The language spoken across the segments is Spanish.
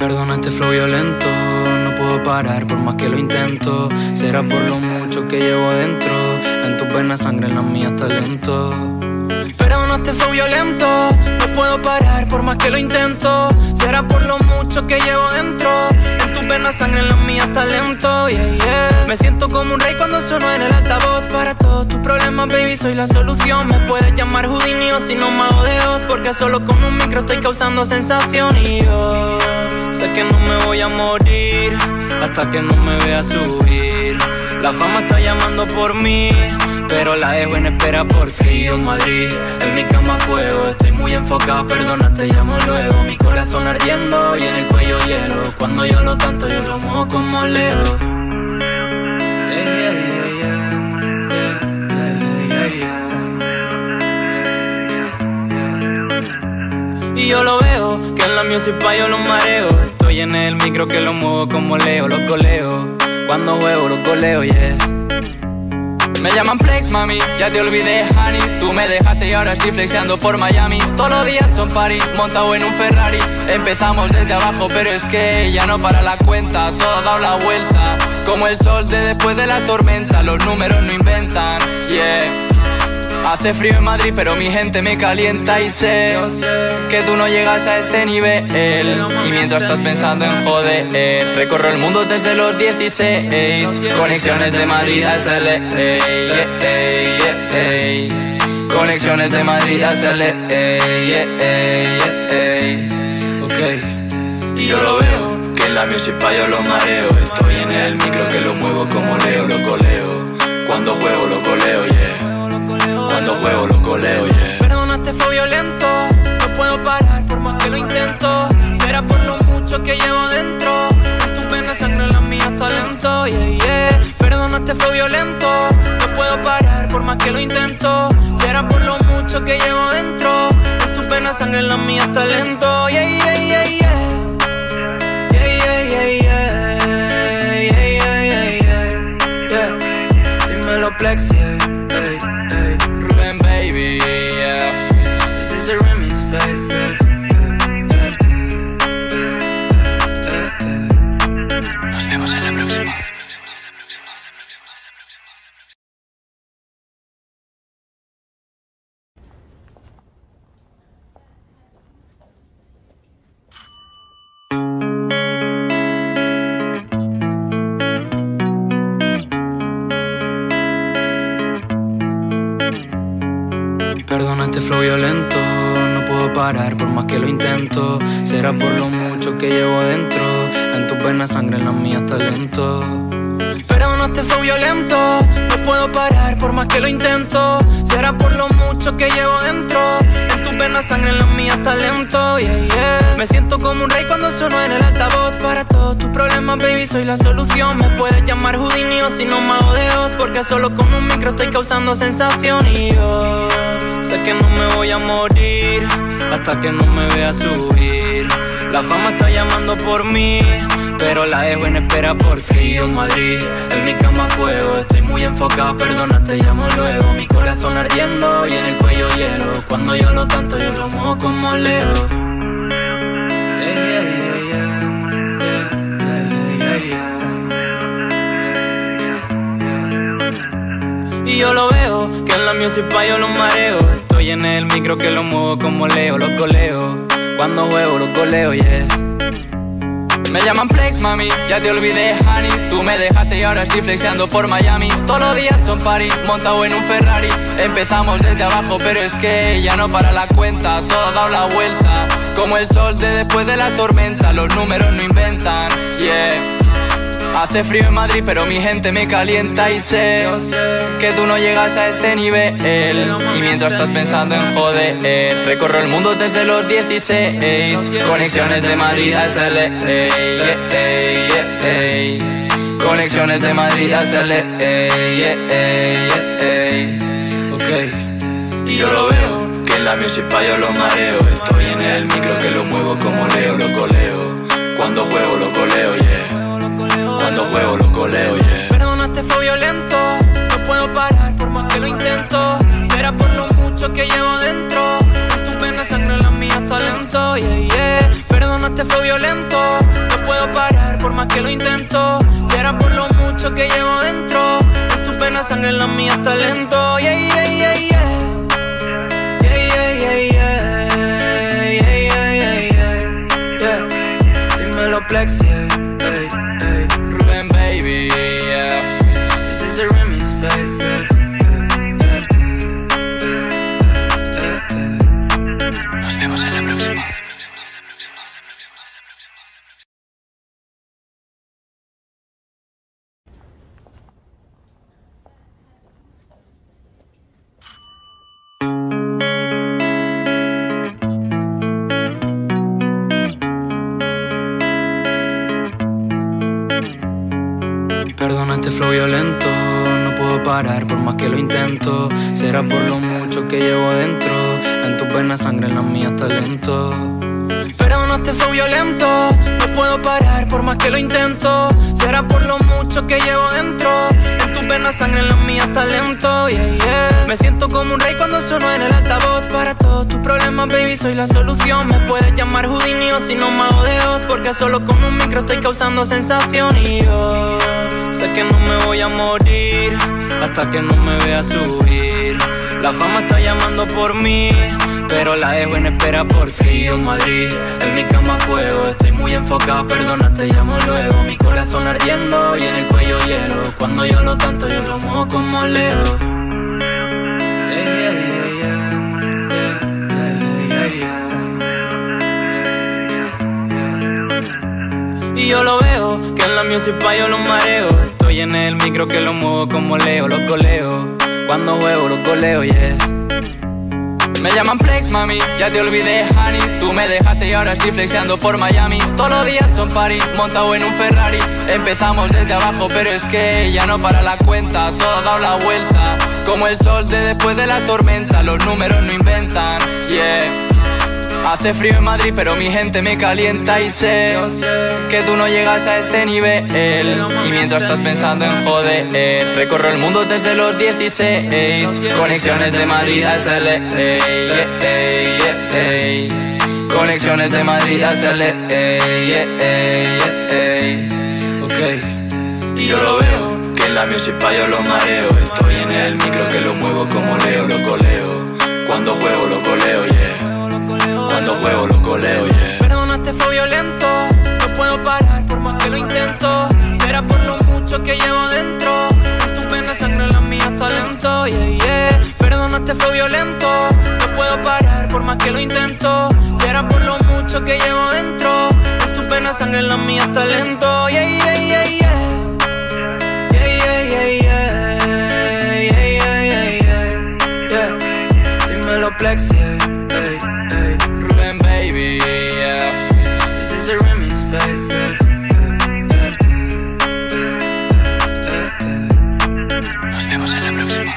Perdona este flow violento, no puedo parar por más que lo intento. Será por lo mucho que llevo dentro, en tus venas sangre, en las mías talento. Perdona este flow violento, no puedo parar por más que lo intento. Será por lo mucho que llevo dentro, en tus venas sangre, en las mías talento. Yeah, yeah. Me siento como un rey cuando sueno en el altavoz. Para todos tus problemas, baby, soy la solución. Me puedes llamar Houdini o si no Mago de Oz, porque solo con un micro estoy causando sensación. Y yo sé que no me voy a morir hasta que no me vea subir. La fama está llamando por mí, pero la dejo en espera por frío. Madrid, en mi cama fuego, estoy muy enfocado, perdona, te llamo luego. Mi corazón ardiendo y en el cuello hielo. Cuando yo lo canto, yo lo muevo como Leo. Y yo lo veo, que en la music pa' yo los mareo. Estoy en el micro que lo muevo como Leo, los goleo. Cuando juego los goleo, yeah. Me llaman flex, mami, ya te olvidé, honey. Tú me dejaste y ahora estoy flexeando por Miami. Todos los días son party, montado en un Ferrari. Empezamos desde abajo, pero es que ya no para la cuenta. Todo ha dado la vuelta, como el sol de después de la tormenta. Los números no inventan, yeah. Hace frío en Madrid, pero mi gente me calienta y sé que tú no llegas a este nivel. Y mientras estás pensando en joder, recorro el mundo desde los 16. Conexiones de Madrid hasta el Conexiones de Madrid hasta el Ok. Y yo lo veo, que en la music pa' yo lo mareo. Estoy en el micro que lo muevo como Leo, lo coleo. Cuando juego lo coleo, yeah. Cuando juego lo coleo, yeah. Perdona este flow violento, no puedo parar por más que lo intento. Será por lo mucho que llevo dentro, en tus venas sangre, en las mías talento, yeah, yeah. Perdona este flow violento, no puedo parar por más que lo intento. Será por lo mucho que llevo dentro, en tus venas sangre, en las mías talento, yeah, yeah, yeah, yeah. Yeah, yeah, yeah, yeah. Yeah, yeah, yeah, yeah. Yeah. Dímelo Plex, yeah. baby, yeah. This is the remix, baby. Nos vemos en la próxima. Perdona este flow violento, no puedo parar por más que lo intento. Será por lo mucho que llevo dentro, en tus venas sangre, en las mías talento. Perdona este flow violento, no puedo parar por más que lo intento. Será por lo mucho que llevo dentro, en tus venas sangre, en las mías talento, yeah, yeah. Me siento como un rey cuando sueno en el altavoz. Para todos tus problemas, baby, soy la solución. Me puedes llamar Houdini o si no Mago de Oz, porque solo con un micro estoy causando sensación. Y yo sé que no me voy a morir hasta que no me vea subir. La fama está llamando por mí, pero la dejo en espera por frío. Madrid, en mi cama fuego, estoy muy enfocado, perdona, te llamo luego. Mi corazón ardiendo y en el cuello hielo. Cuando yo lo canto, yo lo muevo como Leo. Y yo lo veo, que en la music pa' yo los mareo. Estoy en el micro que lo muevo como Leo, los goleo. Cuando juego los goleo, yeah. Me llaman flex, mami, ya te olvidé, honey. Tú me dejaste y ahora estoy flexeando por Miami. Todos los días son party, montado en un Ferrari. Empezamos desde abajo, pero es que ya no para la cuenta. Todo ha dado la vuelta, como el sol de después de la tormenta. Los números no inventan, yeah. Hace frío en Madrid, pero mi gente me calienta y sé que tú no llegas a este nivel. Y mientras estás pensando en joder, recorro el mundo desde los 16. Conexiones de Madrid hasta el Conexiones de Madrid hasta el Ok. Y yo lo veo, que en la music pa' yo lo mareo. Estoy en el micro que lo muevo como Leo, lo coleo. Cuando juego lo coleo, yeah. Cuando juego lo coleo, yeah. Perdona este flow violento, no puedo parar por más que lo intento. Será por lo mucho que llevo dentro, en tus venas sangre, en las mías talento, yeah, yeah. Perdona este flow violento, más que lo intento. Será por lo mucho que llevo dentro. En tus venas sangre, en las mías talento. Yeah, yeah, yeah, yeah. Yeah, yeah, yeah, yeah. Yeah, yeah, yeah, yeah. Yeah. Dímelo Plex, yeah. Hey, hey. Rubén, baby, yeah. This is the remix, baby. Nos vemos en la próxima. Perdona este flow violento, no puedo parar por más que lo intento. Será por lo mucho que llevo dentro. En tus venas sangre, en las mías talento. Perdona este flow violento, no puedo parar por más que lo intento. Será por lo mucho que llevo dentro. En tus venas sangre, en las mías talento. Yeah, yeah. Me siento como un rey cuando sueno en el altavoz. Para todos tus problemas, baby, soy la solución. Me puedes llamar Houdini o si no Mago de Oz, porque solo con un micro estoy causando sensación. Y yo sé que no me voy a morir hasta que no me vea subir. La fama está llamando por mí, pero la dejo en espera por frío. Madrid, en mi cama fuego. Estoy muy enfocado, perdona, te llamo luego. Mi corazón ardiendo y en el cuello hielo. Cuando yo lo canto, yo lo muevo como Leo. Yeah, yeah, yeah, yeah, yeah, yeah. Y yo lo veo, que en la music pa' yo los mareo. Estoy en el micro que lo muevo como Leo. Los goleo, cuando juego los goleo, yeah. Me llaman Flex, mami, ya te olvidé, honey. Tú me dejaste y ahora estoy flexeando por Miami. Todos los días son party, montado en un Ferrari. Empezamos desde abajo, pero es que ya no para la cuenta. Todo ha dado la vuelta, como el sol de después de la tormenta. Los números no inventan, yeah. Hace frío en Madrid, pero mi gente me calienta. Y sé que tú no llegas a este nivel. Y mientras estás pensando en joder, recorro el mundo desde los 16. Conexiones de Madrid hasta el Conexiones de Madrid hasta el Ok. Y yo lo veo, que en la music pa' yo lo mareo. Estoy en el micro que lo muevo como Leo, lo coleo. Cuando juego lo coleo, yeah. Cuando juego lo coleo, yeah. Perdona este flow violento, no puedo parar por más que lo intento. Será por lo mucho que llevo dentro. En tus venas sangre, en las mías talento, yeah, yeah. Perdona este flow violento, no puedo parar por más que lo intento. Será por lo mucho que llevo dentro. En tus venas sangre, en las mías talento, yeah, yeah, yeah, yeah. Yeah, yeah, yeah, yeah. Yeah, yeah, yeah, yeah. Yeah. Dímelo Plex, yeah. Hey, hey. Rubén, baby, yeah. This is the remix, baby. Nos vemos en la próxima.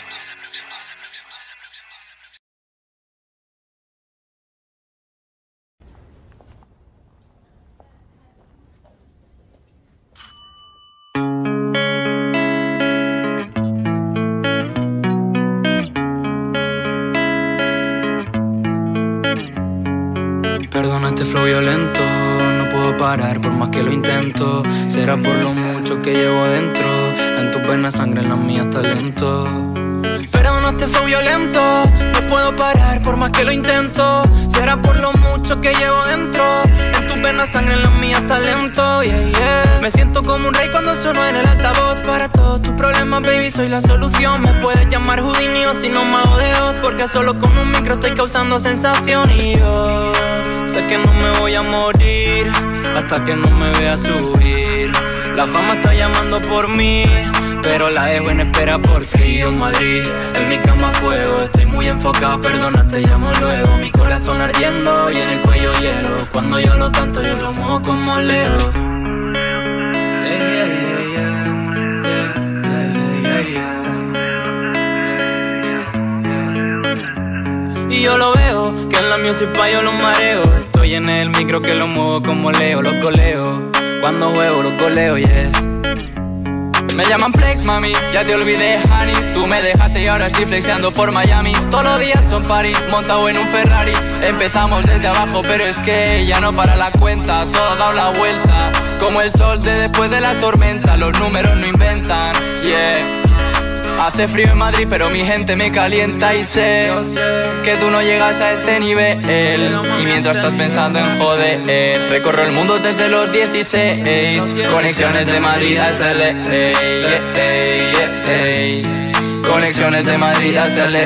Perdona este flow violento, no puedo parar por más que lo intento. Será por lo mucho que llevo dentro. En tus venas sangre, en las mías talento. Perdona este flow violento, no puedo parar por más que lo intento. Será por lo mucho que llevo dentro. En tus venas sangre, en las mías talento, yeah, yeah. Me siento como un rey cuando sueno en el altavoz. Para todos tus problemas, baby, soy la solución. Me puedes llamar Houdini o si no Mago de Oz, porque solo con un micro estoy causando sensación. Y yo sé que no me voy a morir hasta que no me vea subir. La fama está llamando por mí, pero la dejo en espera por frío. Madrid, en mi cama fuego. Estoy muy enfocado, perdona, te llamo luego. Mi corazón ardiendo y en el cuello hielo. Cuando yo lo canto, yo lo muevo como Leo. Yeah, yeah, yeah, yeah, yeah, yeah. Y yo lo veo, que en la music pa' yo los mareo. Estoy en el micro que lo muevo como Leo, los goleo. Cuando juego los goleo, yeah. Me llaman flex, mami, ya te olvidé, honey. Tú me dejaste y ahora estoy flexeando por Miami. Todos los días son party, montado en un Ferrari. Empezamos desde abajo, pero es que ya no para la cuenta. Todo ha dado la vuelta, como el sol de después de la tormenta. Los números no inventan, yeah. Hace frío en Madrid, pero mi gente me calienta y sé que tú no llegas a este nivel. Y mientras estás pensando en joder, recorro el mundo desde los 16. Conexiones de Madrid hasta el Conexiones de Madrid hasta el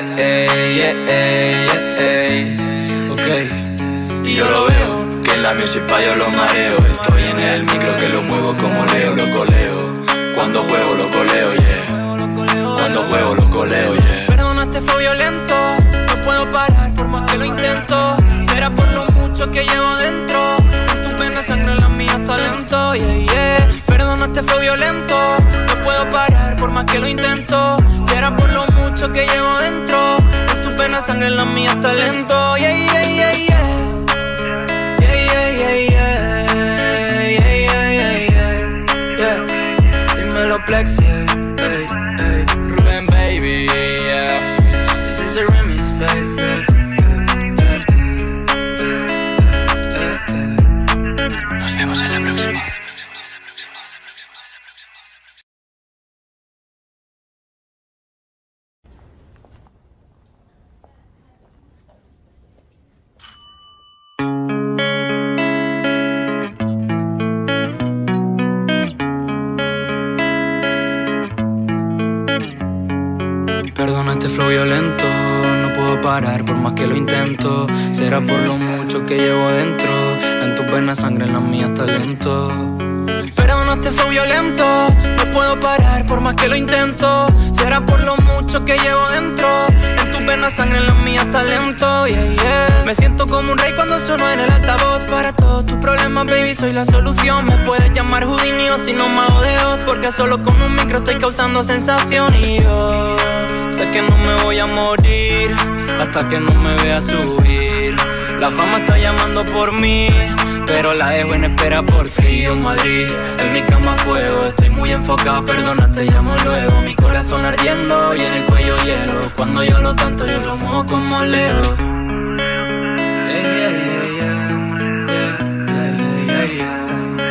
okay. Y yo lo veo, que en la music pa' yo lo mareo. Estoy en el micro que lo muevo como Leo, lo coleo. Cuando juego lo coleo, yeah. Cuando juego lo coleo, yeah. Perdonaste, fue violento. No puedo parar por más que lo intento. Será por lo mucho que llevo dentro. En tus venas sangre, en las mías talento, yeah, yeah. Perdonaste, fue violento. No puedo parar por más que lo intento. Será por lo mucho que llevo dentro. En tus venas sangre, en las mías talento, yeah, yeah, yeah, yeah. Yeah, yeah, yeah, yeah. Yeah, yeah, yeah, yeah. Yeah. Dímelo, Plex, yeah. Nos vemos en la próxima. Perdona este flow violento, no puedo parar por más que lo intento. Será por lo mucho que llevo dentro. En tus venas sangre, en las mías talento. Perdona este flow violento, no puedo parar por más que lo intento. Será por lo mucho que llevo dentro. En tus venas sangre, en las mías talento, yeah, yeah. Me siento como un rey cuando sueno en el altavoz. Para todos tus problemas, baby, soy la solución. Me puedes llamar Houdini o si no Mago de Oz, porque solo con un micro estoy causando sensación. Y yo sé que no me voy a morir hasta que no me vea subir. La fama está llamando por mí, pero la dejo en espera por frío en Madrid. En mi cama fuego, estoy muy enfocado, perdona, te llamo luego. Mi corazón ardiendo y en el cuello hielo. Cuando yo lo canto, yo lo muevo como Leo. Yeah, yeah, yeah, yeah, yeah, yeah,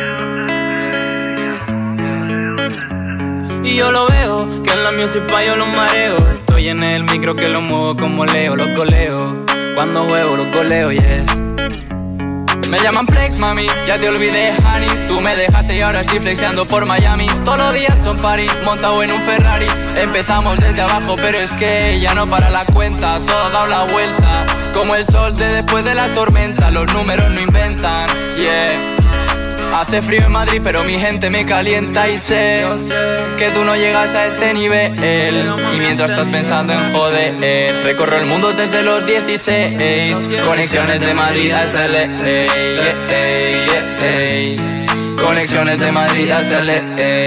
yeah. Y yo lo veo, que en la music pa' yo lo mareo. Estoy en el micro que lo muevo como Leo, lo coleo. Cuando juego lo coleo, yeah. Me llaman flex, mami, ya te olvidé, honey. Tú me dejaste y ahora estoy flexeando por Miami. Todos los días son party, montado en un Ferrari. Empezamos desde abajo, pero es que ya no para la cuenta. Todo ha dado la vuelta, como el sol de después de la tormenta. Los números no inventan, yeah. Hace frío en Madrid, pero mi gente me calienta y sé que tú no llegas a este nivel. Y mientras estás pensando en joder, recorro el mundo desde los 16. Conexiones de Madrid hasta el Conexiones de Madrid hasta el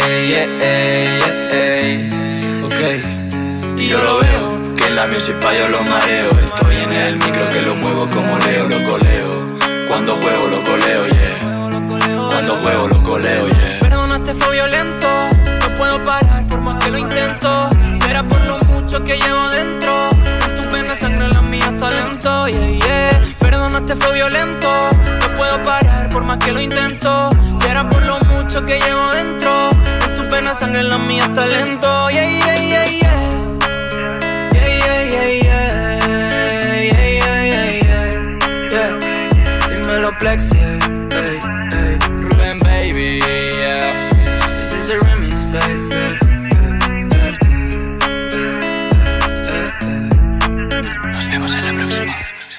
okay. Y yo lo veo, que en la music pa' yo lo mareo. Estoy en el micro que lo muevo como Leo, lo coleo. Cuando juego lo coleo, yeah. Cuando juego lo coleo, yeah. Perdonaste, fue violento. No puedo parar por más que lo intento. Será por lo mucho que llevo dentro. En tus venas sangre, en las mías talento, yeah, yeah. Perdonaste, fue violento. No puedo parar por más que lo intento. Será por lo mucho que llevo dentro. En tus venas sangre, en las mías talento, yeah, yeah, yeah, yeah. Yeah, yeah, yeah, yeah. Yeah, yeah, yeah, yeah. Yeah. Dímelo, Plex, yeah. Nos vemos en la próxima.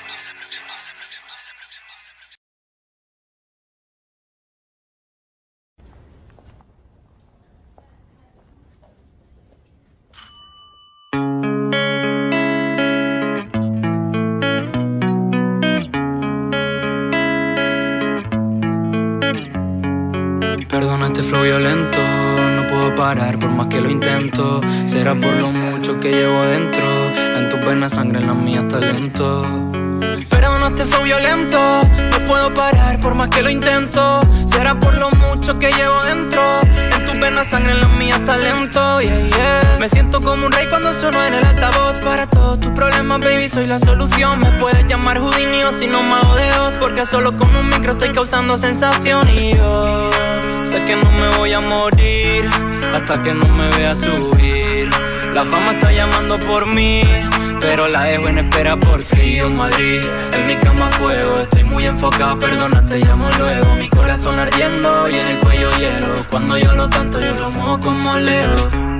Perdona este flow violento, no puedo parar por más que lo intento. Será por lo mucho que llevo dentro. En tus venas sangre, en las mías talento. Perdona este flow violento, no puedo parar por más que lo intento. Será por lo mucho que llevo dentro. En tus venas sangre, en las mías talento, yeah, yeah. Me siento como un rey cuando sueno en el altavoz. Para todos tus problemas, baby, soy la solución. Me puedes llamar Houdini o si no Mago de Oz, porque solo con un micro estoy causando sensación. Y yo sé que no me voy a morir hasta que no me vea subir. La fama está llamando por mí, pero la dejo en espera por frío en Madrid. En mi cama fuego, estoy muy enfocado, perdona, te llamo luego. Mi corazón ardiendo y en el cuello hielo. Cuando yo lo canto, yo lo muevo como Leo.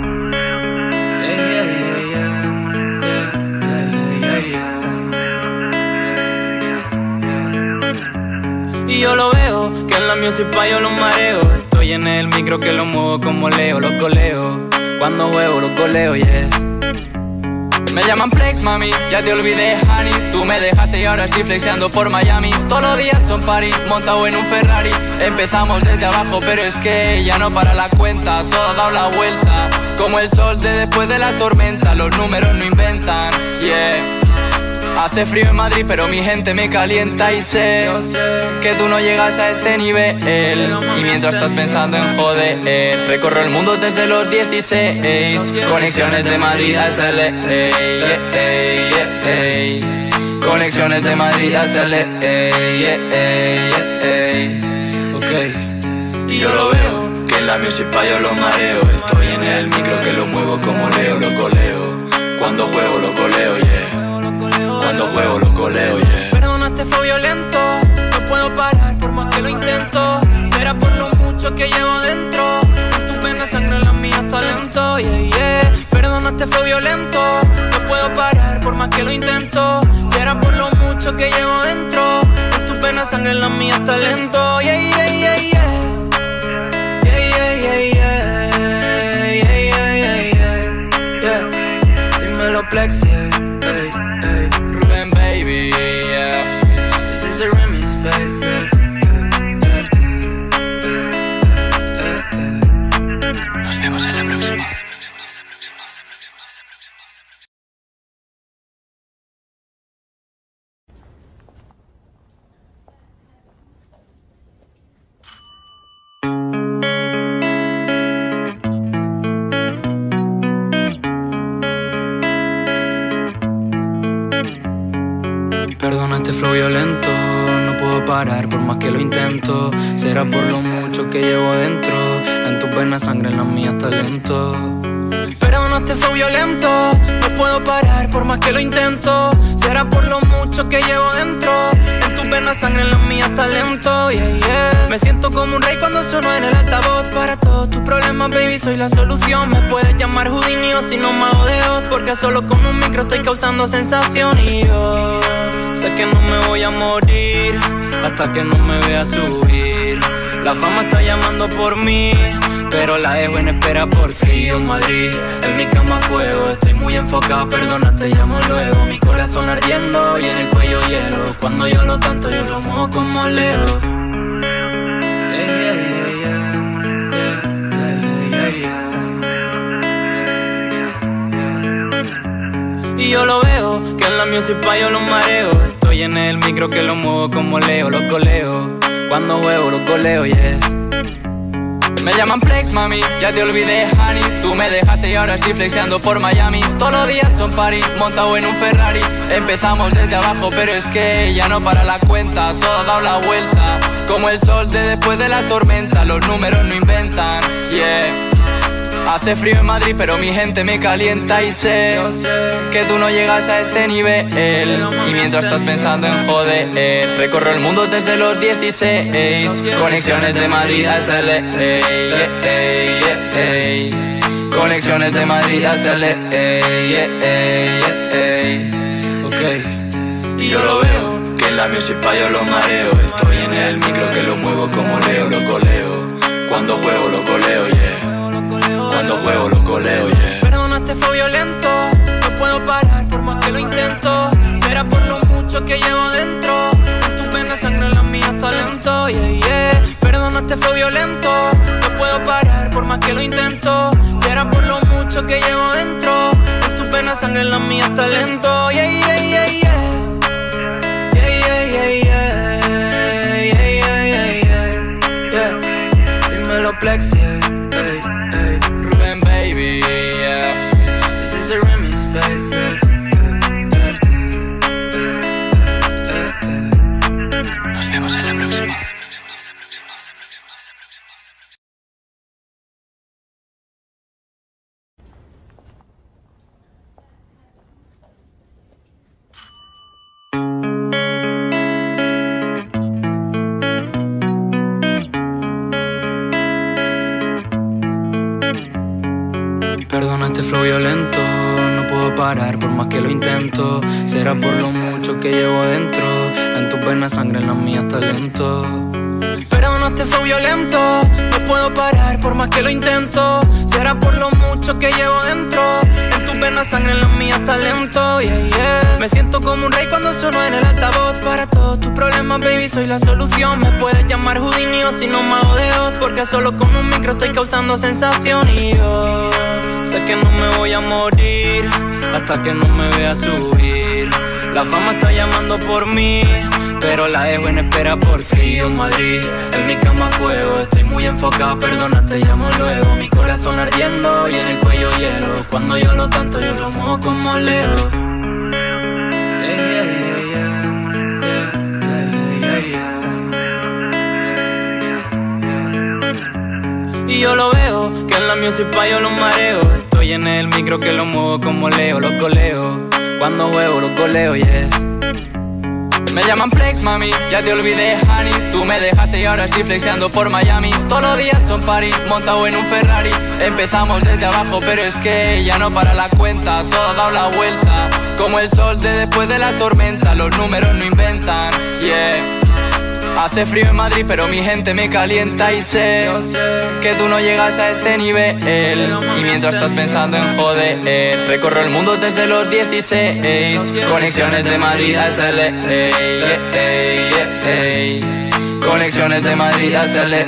Y yo lo veo, que en la music pa' yo los mareo. Estoy en el micro que lo muevo como Leo, los goleo. Cuando juego los goleo, yeah. Me llaman flex, mami, ya te olvidé, honey. Tú me dejaste y ahora estoy flexeando por Miami. Todos los días son party, montado en un Ferrari. Empezamos desde abajo, pero es que ya no para la cuenta. Todo ha dado la vuelta, como el sol de después de la tormenta. Los números no inventan, yeah. Hace frío en Madrid, pero mi gente me calienta y sé que tú no llegas a este nivel. Y mientras estás pensando en joder, recorro el mundo desde los 16. Conexiones de Madrid hasta el Conexiones de Madrid hasta el okay. Y yo lo veo, que en la music pa' yo lo mareo. Estoy en el micro que lo muevo como Leo, lo coleo. Cuando juego lo coleo, yeah. Cuando juego lo coleo, yeah. Perdona, este fue violento. No puedo parar por más que lo intento. Será por lo mucho que llevo dentro. En tus venas sangre, en las mías talento, yeah, yeah. Perdona, este fue violento. No puedo parar por más que lo intento. Será por lo mucho que llevo dentro. En tus venas sangre, en las mías talento, yeah, yeah, yeah, yeah. Yeah, yeah, yeah, yeah. Yeah, yeah, yeah, yeah. Yeah. Dímelo, Plex, yeah. Baby, yeah. This is the remix, baby. Nos vemos en la próxima. Perdona este flow violento, no puedo parar por más que lo intento. Será por lo mucho que llevo dentro. En tus venas sangre, en las mías talento. Perdona, este fue violento. No puedo parar por más que lo intento. Será por lo mucho que llevo dentro. En tus venas sangre, en las mías talento, yeah, yeah. Me siento como un rey cuando sueno en el altavoz. Para todos tus problemas, baby, soy la solución. Me puedes llamar Houdini o si no Mago de Oz, porque solo con un micro estoy causando sensación. Y yo sé que no me voy a morir hasta que no me vea subir. La fama está llamando por mí, pero la dejo en espera por frío en Madrid. En mi cama fuego, estoy muy enfocado, perdona, te llamo luego. Mi corazón ardiendo y en el cuello hielo. Cuando yo lo canto, yo lo muevo como Leo. Yeah, yeah, yeah, yeah, yeah, yeah, yeah. Y yo lo veo, que en la music pa' yo los mareo. Estoy en el micro que lo muevo como Leo, los goleo. Cuando juego los goleo, yeah. Me llaman flex, mami, ya te olvidé, honey. Tú me dejaste y ahora estoy flexeando por Miami. Todos los días son party, montado en un Ferrari. Empezamos desde abajo, pero es que ya no para la cuenta. Todo ha dado la vuelta, como el sol de después de la tormenta. Los números no inventan, yeah. Hace frío en Madrid, pero mi gente me calienta y sé que tú no llegas a este nivel. Y mientras estás pensando en joder, recorro el mundo desde los 16. Conexiones de Madrid hasta el Conexiones de Madrid hasta el Okay. Y yo lo veo, que en la music pa' yo lo mareo. Estoy en el micro que lo muevo como Leo, lo coleo. Cuando juego lo coleo, yeah. Cuando juego lo coleo, yeah. Perdona, este fue violento. No puedo parar por más que lo intento. Será por lo mucho que llevo dentro. En tus venas sangre, en las mías talento, yeah, yeah. Perdona, este fue violento. No puedo parar por más que lo intento. Será por lo mucho que llevo dentro. En tus venas sangre, en las mías talento, yeah, yeah, yeah, yeah. Yeah, yeah, yeah, yeah. Yeah, yeah, yeah, yeah. Yeah. Dímelo, Plex, yeah. Hey. flow violento, no puedo parar por más que lo intento. Será por lo mucho que llevo dentro. En tus venas sangre, en las mías talento. Perdona este flow violento, no puedo parar por más que lo intento. Será por lo mucho que llevo dentro. En tus venas sangre, en las mías talento, yeah, yeah. Me siento como un rey cuando sueno en el altavoz. Para todos tus problemas, baby, soy la solución. Me puedes llamar Houdini o si no Mago de Oz, porque solo con un micro estoy causando sensación. Y yo sé que no me voy a morir hasta que no me vea subir. La fama está llamando por mí, pero la dejo en espera por frío en Madrid. En mi cama fuego, estoy muy enfocado, perdona, te llamo luego. Mi corazón ardiendo y en el cuello hielo. Cuando yo lo canto, yo lo muevo como Leo. Y yo lo veo, que en la music pa' yo los mareo. Estoy en el micro que lo muevo como Leo, los goleo. Cuando juego los goleo, yeah. Me llaman flex, mami, ya te olvidé, honey. Tú me dejaste y ahora estoy flexeando por Miami. Todos los días son party, montado en un Ferrari. Empezamos desde abajo, pero es que ya no para la cuenta. Todo ha dado la vuelta, como el sol de después de la tormenta. Los números no inventan, yeah. Hace frío en Madrid, pero mi gente me calienta y sé que tú no llegas a este nivel. Y mientras estás pensando en joder, recorro el mundo desde los 16. Conexiones de Madrid hasta el Conexiones de Madrid hasta el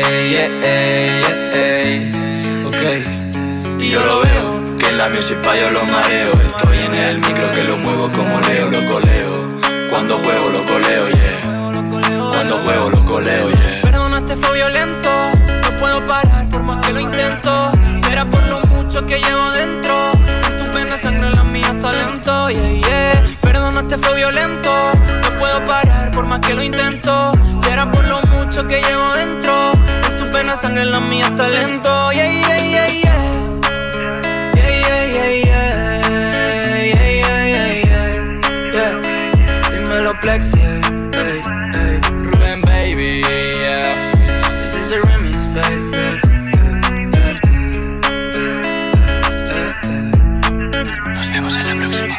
Ok. Y yo lo veo, que en la music pa' yo lo mareo. Estoy en el micro que lo muevo como Leo, lo coleo. Cuando juego lo coleo, yeah. Cuando juego lo coleo, yeah. Perdona este flow violento, no puedo parar por más que lo intento. Será por lo mucho que llevo dentro. En tus venas sangre, en las mías talento, yeah, yeah. Perdona este flow violento, no puedo parar por más que lo intento. Será por lo mucho que llevo dentro. En tus venas sangre, en las mías talento, yeah, yeah, yeah, yeah. Yeah, yeah, yeah, yeah. Yeah, yeah, yeah, yeah. Yeah. Dímelo Plex, yeah. Nos vemos en la próxima.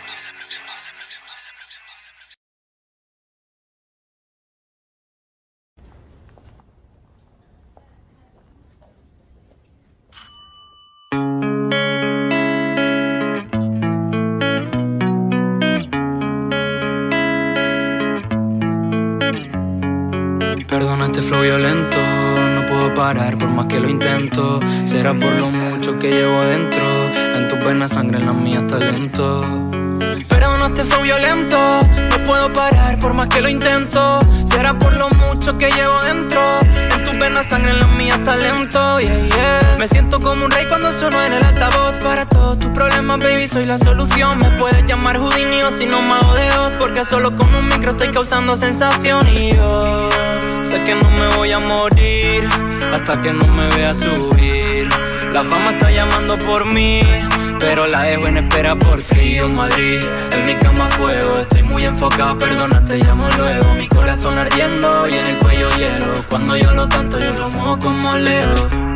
Perdona este flow violento, no puedo parar por más que lo intento. Será por lo mucho que llevo dentro. En tus venas sangre, en las mías talento. Perdona este flow violento, no puedo parar por más que lo intento. Será por lo mucho que llevo dentro. En tus venas sangre, en las mías talento, yeah, yeah. Me siento como un rey cuando sueno en el altavoz. Para todos tus problemas, baby, soy la solución. Me puedes llamar Houdini o si no Mago de Oz, porque solo con un micro estoy causando sensación. Y yo sé que no me voy a morir hasta que no me vea subir. La fama está llamando por mí, pero la dejo en espera por frío en Madrid. En mi cama fuego, estoy muy enfocado, perdona, te llamo luego. Mi corazón ardiendo y en el cuello hielo. Cuando yo lo canto, yo lo muevo como Leo.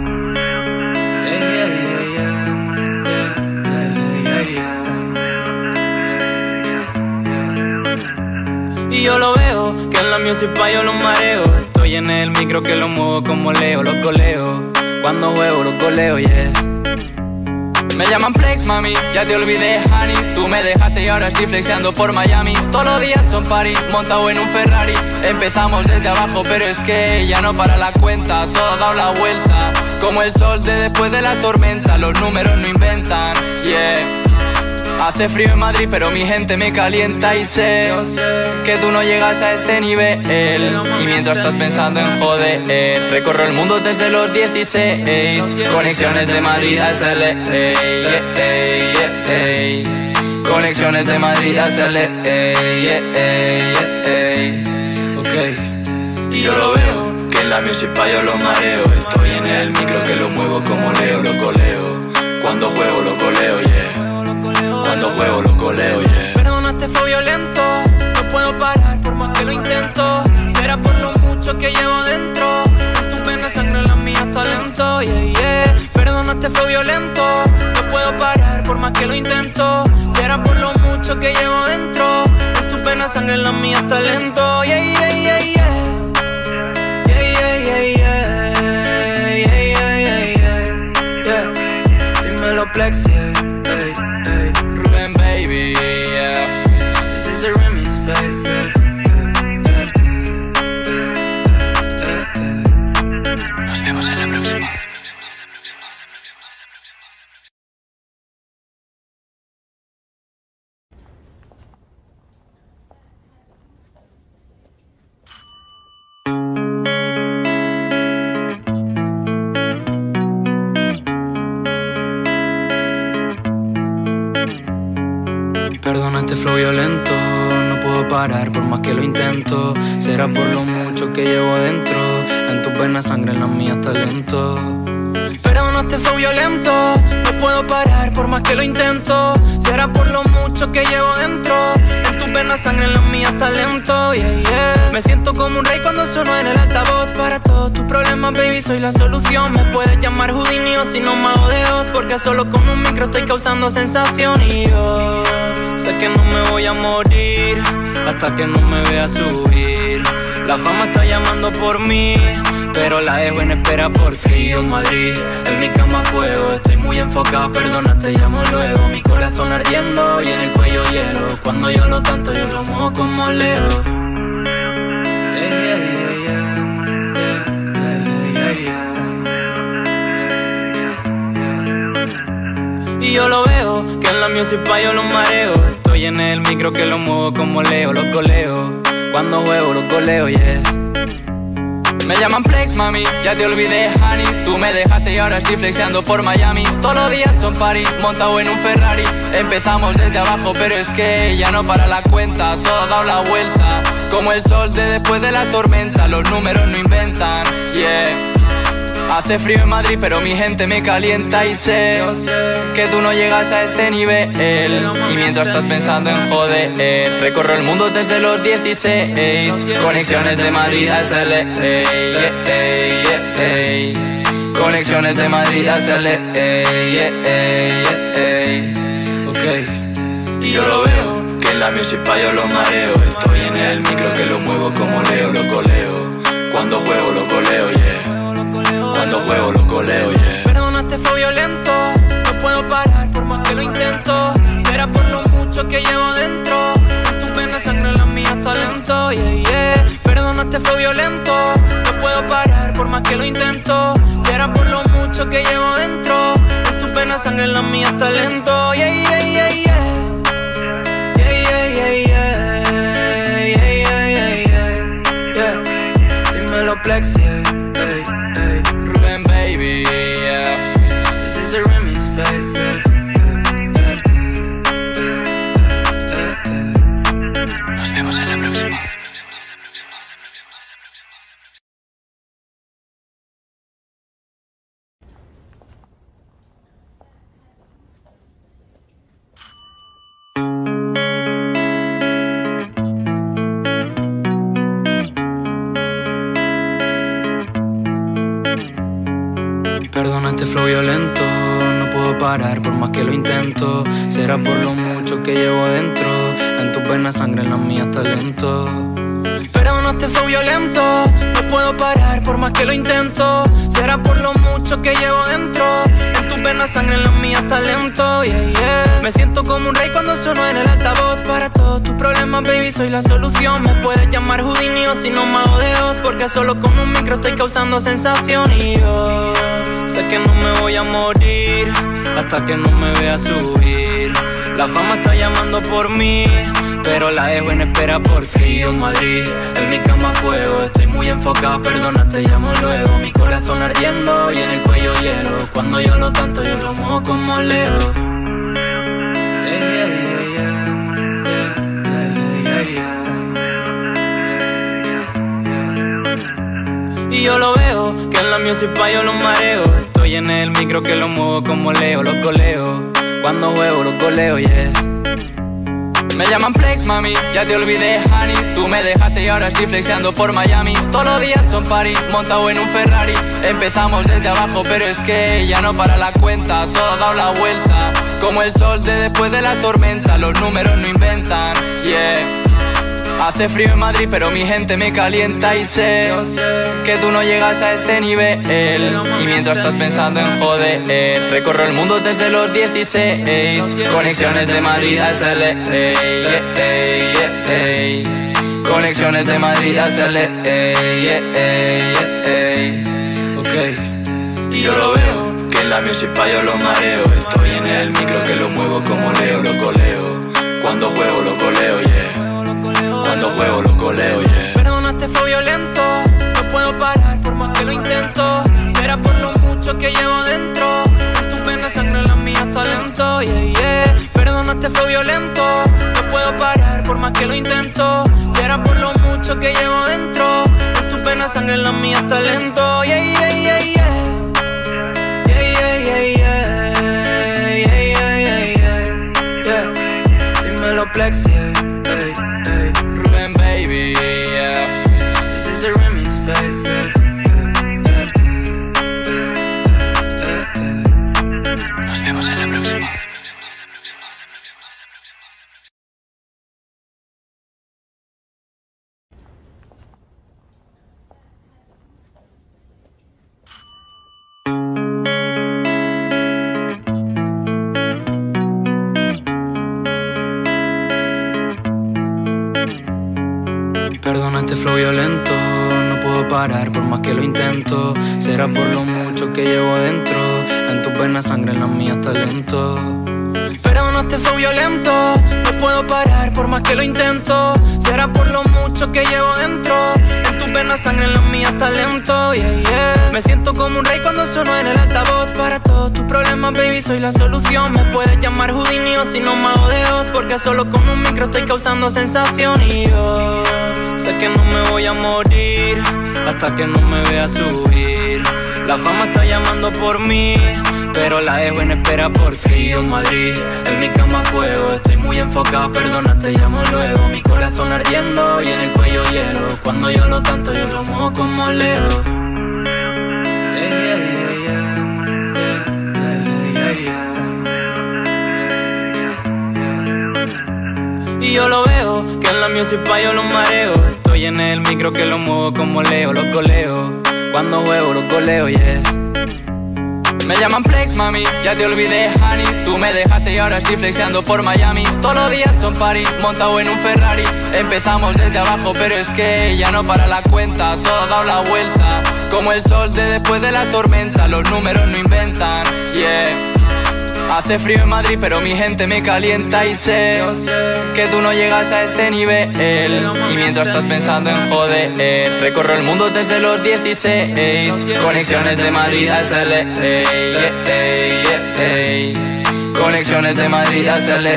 Y yo lo veo, que en la music pa' yo los mareo. Estoy en el micro que lo muevo como Leo, los goleo. Cuando juego los goleo, yeah. Me llaman flex, mami, ya te olvidé, honey. Tú me dejaste y ahora estoy flexeando por Miami. Todos los días son party, montado en un Ferrari. Empezamos desde abajo, pero es que ya no para la cuenta. Todo ha dado la vuelta, como el sol de después de la tormenta. Los números no inventan, yeah. Hace frío en Madrid, pero mi gente me calienta y sé que tú no llegas a este nivel. Y mientras estás pensando en joder, recorro el mundo desde los 16. Conexiones de Madrid hasta el Conexiones de Madrid hasta el Ok. Y yo lo veo, que en la music pa' yo lo mareo. Estoy en el micro que lo muevo como Leo, lo coleo. Cuando juego lo coleo, yeah. Cuando juego lo coleo, yeah. Perdona este flow violento, no puedo parar por más que lo intento. Será por lo mucho que llevo dentro. En tus venas sangre, en las mías talento, yeah, yeah. Perdona este flow violento, no puedo parar más que lo intento. Será por lo mucho que llevo dentro. En tus venas sangre, en las mías talento. Yeah, yeah, yeah, yeah. Yeah, yeah, yeah, yeah. Yeah, yeah, yeah, yeah. Yeah. Dímelo Plex, yeah. Hey, hey. Rubén, baby, yeah. This is the remix, baby. Nos vemos en la próxima. Perdona este flow violento, no puedo parar por más que lo intento. Será por lo mucho que llevo dentro. En tus venas sangre, en las mías talento. Perdona este flow violento, no puedo parar por más que lo intento. Será por lo mucho que llevo dentro. En tus venas sangre, en las mías talento. Yeah, yeah. Me siento como un rey cuando sueno en el altavoz. Para todos tus problemas, baby, soy la solución. Me puedes llamar Houdini o si no Mago de Oz, porque solo con un micro estoy causando sensación. Y yo sé que no me voy a morir hasta que no me vea subir. La fama está llamando por mí, pero la dejo en espera por frío en Madrid. En mi cama fuego, estoy muy enfocado, perdona, te llamo luego. Mi corazón ardiendo y en el cuello hielo. Cuando yo lo canto, yo lo muevo como Leo. Yeah, yeah, yeah, yeah. Yeah, yeah, yeah. Y yo lo veo, que en la music pa' yo los mareo. Estoy en el micro que lo muevo como Leo, los goleo. Cuando juego los goleo, yeah. Me llaman Flex, mami, ya te olvidé, honey. Tú me dejaste y ahora estoy flexeando por Miami. Todos los días son party, montado en un Ferrari. Empezamos desde abajo, pero es que ya no para la cuenta. Todo ha dado la vuelta, como el sol de después de la tormenta. Los números no inventan, yeah. Hace frío en Madrid, pero mi gente me calienta y sé que tú no llegas a este nivel. Y mientras estás pensando en joder, recorro el mundo desde los 16. Conexiones de Madrid hasta el Conexiones de Madrid hasta el Ok. Y yo lo veo, que en la music pa' yo lo mareo. Estoy en el micro que lo muevo como Leo, lo coleo. Cuando juego lo coleo, yeah. Cuando juego lo coleo, yeah. Perdona este flow violento, no puedo parar por más que lo intento. Será por lo mucho que llevo dentro. En tus venas sangre, en las mías talento, yeah, yeah. Perdona este flow violento, no puedo parar por más que lo intento. Será por lo mucho que llevo dentro. En tus venas sangre, en las mías talento, yeah, yeah, yeah, yeah. Yeah, yeah, yeah, yeah. Yeah, yeah, yeah, yeah. Yeah. Dímelo Plex, yeah. Hey, hey. Rubén, baby, yeah. This is the remix, baby. Nos vemos en la próxima. Perdona este flow violento, no puedo parar por más que lo intento. Será por lo mucho que llevo dentro. En tus venas sangre, en las mías talento. Perdona este flow violento, no puedo parar por más que lo intento. Será por lo mucho que llevo dentro. En tus venas sangre, en las mías talento, yeah, yeah. Me siento como un rey cuando sueno en el altavoz. Para todos tus problemas, baby, soy la solución. Me puedes llamar Houdini o si no Mago de Oz, porque solo con un micro estoy causando sensación. Y yo sé que no me voy a morir hasta que no me vea subir. La fama está llamando por mí, pero la dejo en espera por frío en Madrid. En mi cama fuego, estoy muy enfocado, perdona, te llamo luego. Mi corazón ardiendo y en el cuello hielo. Cuando yo lo canto, yo lo muevo como Leo. Yeah, yeah, yeah, yeah. Yeah, yeah, yeah, yeah. Y yo lo veo, que en la music pa' yo los mareo. Estoy en el micro que lo muevo como Leo, los goleo. Cuando juego los goleo, yeah. Me llaman flex, mami, ya te olvidé, honey. Tú me dejaste y ahora estoy flexeando por Miami. Todos los días son party, montado en un Ferrari. Empezamos desde abajo, pero es que ya no para la cuenta. Todo ha dado la vuelta, como el sol de después de la tormenta. Los números no inventan, yeah. Hace frío en Madrid, pero mi gente me calienta y sé que tú no llegas a este nivel. Y mientras estás pensando en joder, recorro el mundo desde los 16. Conexiones de Madrid hasta el Conexiones de Madrid hasta el Ok. Y yo lo veo, que en la music pa' yo lo mareo. Estoy en el micro que lo muevo como Leo, lo coleo. Cuando juego lo coleo, yeah. Cuando juego lo coleo, yeah. Perdonaste, fue violento. No puedo parar por más que lo intento. Será por lo mucho que llevo dentro. En tus venas sangre, en las mías talento, yeah, yeah. Perdonaste, fue violento. No puedo parar por más que lo intento. Será por lo mucho que llevo dentro. En tus venas sangre, en las mías talento, yeah, yeah, yeah, yeah. Yeah, yeah, yeah, yeah. Yeah, yeah, yeah, yeah. Yeah. Dímelo, Plex, yeah. baby, yeah. This is the remix, baby. Nos vemos en la próxima. Perdona este flow violento, no puedo parar por más que lo intento. Será por lo mucho que llevo dentro. En tus venas sangre, en las mías talento. Perdona este flow violento, no puedo parar por más que lo intento. Será por lo mucho que llevo dentro. En tus venas sangre, en las mías talento, yeah, yeah. Me siento como un rey cuando sueno en el altavoz. Para todos tus problemas, baby, soy la solución. Me puedes llamar Houdini o si no Mago de Oz, porque solo con un micro estoy causando sensación. Y yo sé que no me voy a morir hasta que no me vea subir. La fama está llamando por mí, pero la dejo en espera por frío en Madrid. En mi cama fuego, estoy muy enfocado, perdona, te llamo luego. Mi corazón ardiendo y en el cuello hielo. Cuando yo lo canto, yo lo muevo como Leo. Yeah, yeah, yeah, yeah, yeah, yeah. Y yo lo veo, que en la music pa' yo lo mareo. Estoy en el micro que lo muevo como Leo, lo coleo. Cuando juego lo coleo, yeah. Me llaman flex, mami, ya te olvidé, honey. Tú me dejaste y ahora estoy flexeando por Miami. Todos los días son party, montado en un Ferrari. Empezamos desde abajo, pero es que ya no para la cuenta. Todo ha dado la vuelta, como el sol de después de la tormenta. Los números no inventan, yeah. Hace frío en Madrid, pero mi gente me calienta y sé que tú no llegas a este nivel. Y mientras estás pensando en joder, recorro el mundo desde los 16. Conexiones de Madrid hasta el Conexiones de Madrid hasta el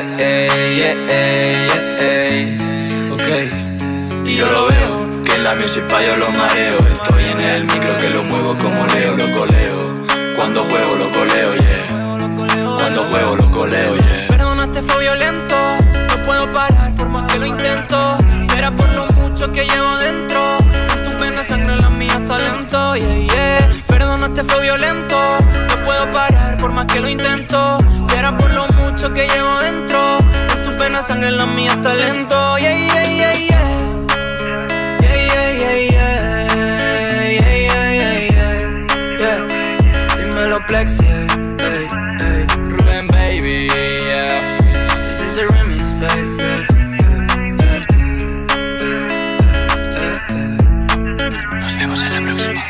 Ok. Y yo lo veo, que en la music pa' yo lo mareo. Estoy en el micro que lo muevo como Leo, lo coleo. Cuando juego lo coleo, yeah. Cuando juego lo coleo, yeah. Perdonaste, fue violento. No puedo parar por más que lo intento. Será por lo mucho que llevo dentro. En tus venas sangre, en las mías talento, yeah, yeah. Perdonaste, fue violento. No puedo parar por más que lo intento. Será por lo mucho que llevo dentro. En tus venas sangre, en las mías talento, yeah, yeah, yeah, yeah. Yeah, yeah, yeah, yeah. Yeah, yeah, yeah, yeah. Yeah. Dímelo, Plex, yeah. baby, yeah. This is the remix, baby. Nos vemos en la próxima.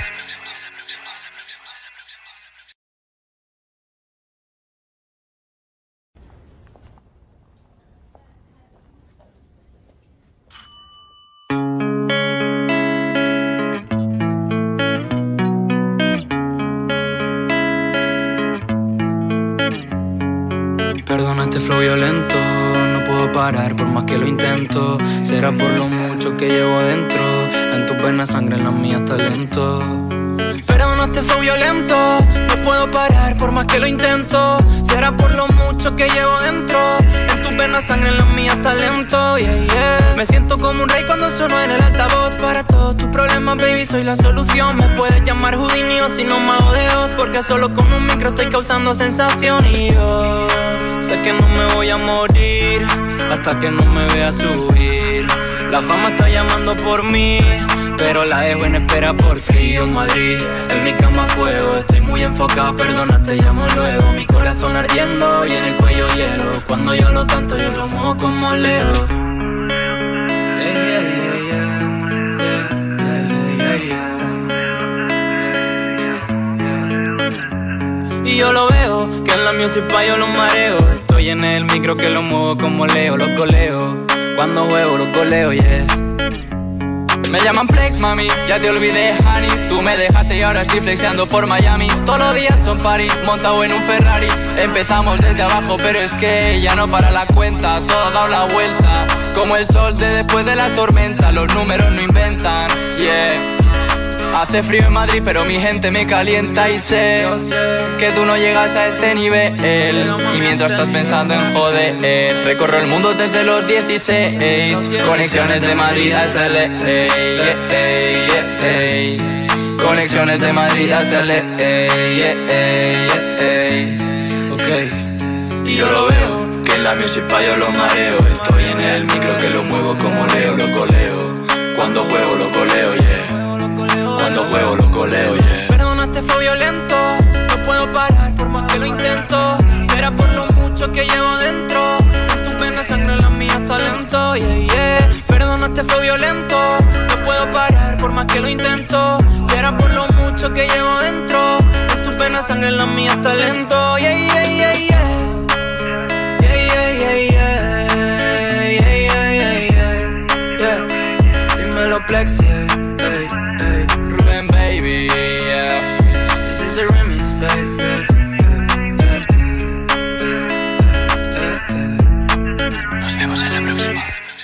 Perdona este flow violento, no puedo parar por más que lo intento. Será por lo mucho que llevo dentro. En tus venas sangre, en las mías talento. Perdonaste, fue violento. No puedo parar por más que lo intento. Será por lo mucho que llevo dentro. En tus venas sangre, en las mías talento, yeah, yeah. Me siento como un rey cuando sueno en el altavoz. Para todos tus problemas, baby, soy la solución. Me puedes llamar Houdini o si no Mago de Oz, porque solo con un micro estoy causando sensación. Y yo sé que no me voy a morir hasta que no me vea subir. La fama está llamando por mí, pero la dejo en espera por frío en Madrid. En mi cama fuego, estoy muy enfocado, perdona, te llamo luego. Mi corazón ardiendo y en el cuello hielo. Cuando yo lo canto, yo lo muevo como Leo. Y yo lo veo, que en la music pa' yo los mareo. Estoy en el micro que lo muevo como Leo, los goleo. Cuando juego los goleo, yeah. Me llaman flex, mami, ya te olvidé, honey. Tú me dejaste y ahora estoy flexeando por Miami. Todos los días son party, montado en un Ferrari. Empezamos desde abajo, pero es que ya no para la cuenta. Todo ha dado la vuelta, como el sol de después de la tormenta. Los números no inventan, yeah. Hace frío en Madrid, pero mi gente me calienta y sé que tú no llegas a este nivel. Y mientras estás pensando en joder, recorro el mundo desde los 16. Conexiones de Madrid hasta el Conexiones de Madrid hasta el okay. Y yo lo veo, que en la music pa' yo lo mareo. Estoy en el micro que lo muevo como Leo, lo coleo. Cuando juego lo coleo, yeah. Cuando juego lo coleo, yeah. Perdonaste, fue violento, no puedo parar por más que lo intento. Será por lo mucho que llevo dentro. En tus venas sangre, en las mías talento, yeah, yeah. Perdonaste, fue violento, no puedo parar por más que lo intento. Será por lo mucho que llevo dentro. En tus venas sangre, en las mías talento, yeah, yeah, yeah, yeah. Yeah, yeah, yeah, yeah. Yeah, yeah, yeah, yeah. Yeah. Dímelo, Plex, yeah. Baby, yeah. This is the remix, baby. Nos vemos en la próxima.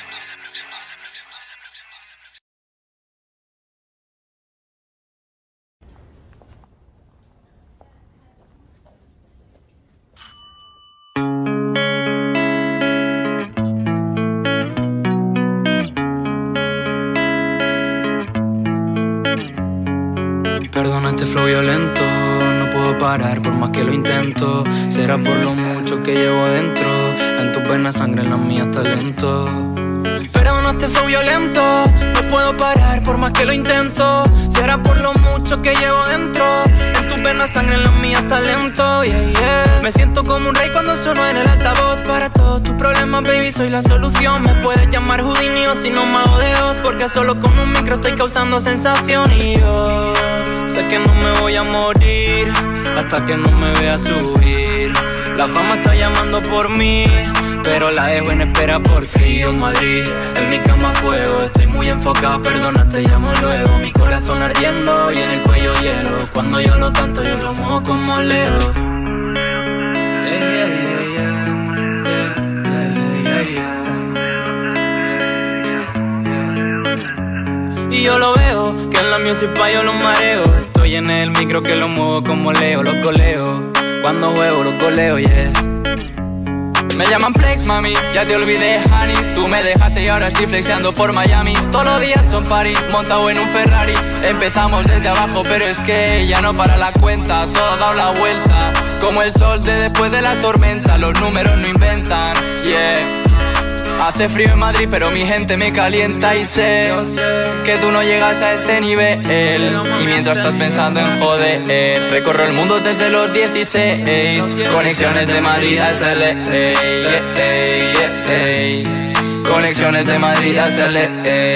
Perdona este flow violento, no puedo parar por más que lo intento. Será por lo mucho que llevo dentro. En tus venas sangre, en las mías talento. Perdona este flow violento, no puedo parar por más que lo intento. Será por lo mucho que llevo dentro. En tus venas sangre, en las mías talento, yeah, yeah. Me siento como un rey cuando sueno en el altavoz. Para todos tus problemas, baby, soy la solución. Me puedes llamar Houdini o si no Mago de Oz, porque solo con un micro estoy causando sensación. Y yo sé que no me voy a morir hasta que no me vea subir. La fama está llamando por mí, pero la dejo en espera por frío en Madrid. En mi cama fuego, estoy muy enfocado, perdona, te llamo luego. Mi corazón ardiendo y en el cuello hielo. Cuando yo lo canto, yo lo muevo como Leo. Yeah, yeah, yeah, yeah. Yeah, yeah, yeah. Y yo lo veo, que en la music pa' yo los mareo. Estoy en el micro que lo muevo como Leo, los goleo. Cuando juego los goleo, yeah. Me llaman flex, mami, ya te olvidé, honey. Tú me dejaste y ahora estoy flexeando por Miami. Todos los días son party, montado en un Ferrari. Empezamos desde abajo, pero es que ya no para la cuenta. Todo ha dado la vuelta, como el sol de después de la tormenta. Los números no inventan, yeah. Hace frío en Madrid, pero mi gente me calienta y sé que tú no llegas a este nivel. Y mientras estás pensando en joder, recorro el mundo desde los 16. Conexiones de Madrid hasta el Conexiones de Madrid hasta el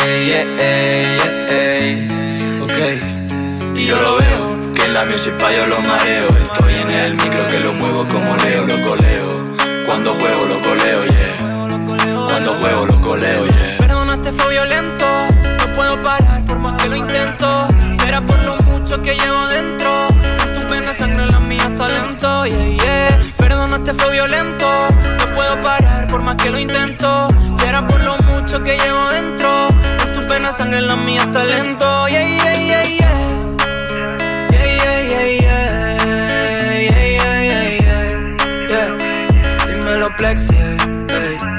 okay. Y yo lo veo, que en la music pa' yo lo mareo. Estoy en el micro que lo muevo como Leo, lo coleo. Cuando juego lo coleo, yeah. Cuando juego lo coleo, yeah. Perdonaste, fue violento, no puedo parar por más que lo intento. Será por lo mucho que llevo dentro. En tus venas sangre, en las mías talento, yeah, yeah. Perdonaste, fue violento, no puedo parar por más que lo intento. Será por lo mucho que llevo dentro. En tus venas sangre, en las mías talento, yeah, yeah, yeah, yeah. Yeah, yeah, yeah, yeah. Yeah, yeah, yeah, yeah. Yeah. Dímelo, Plex, yeah, hey.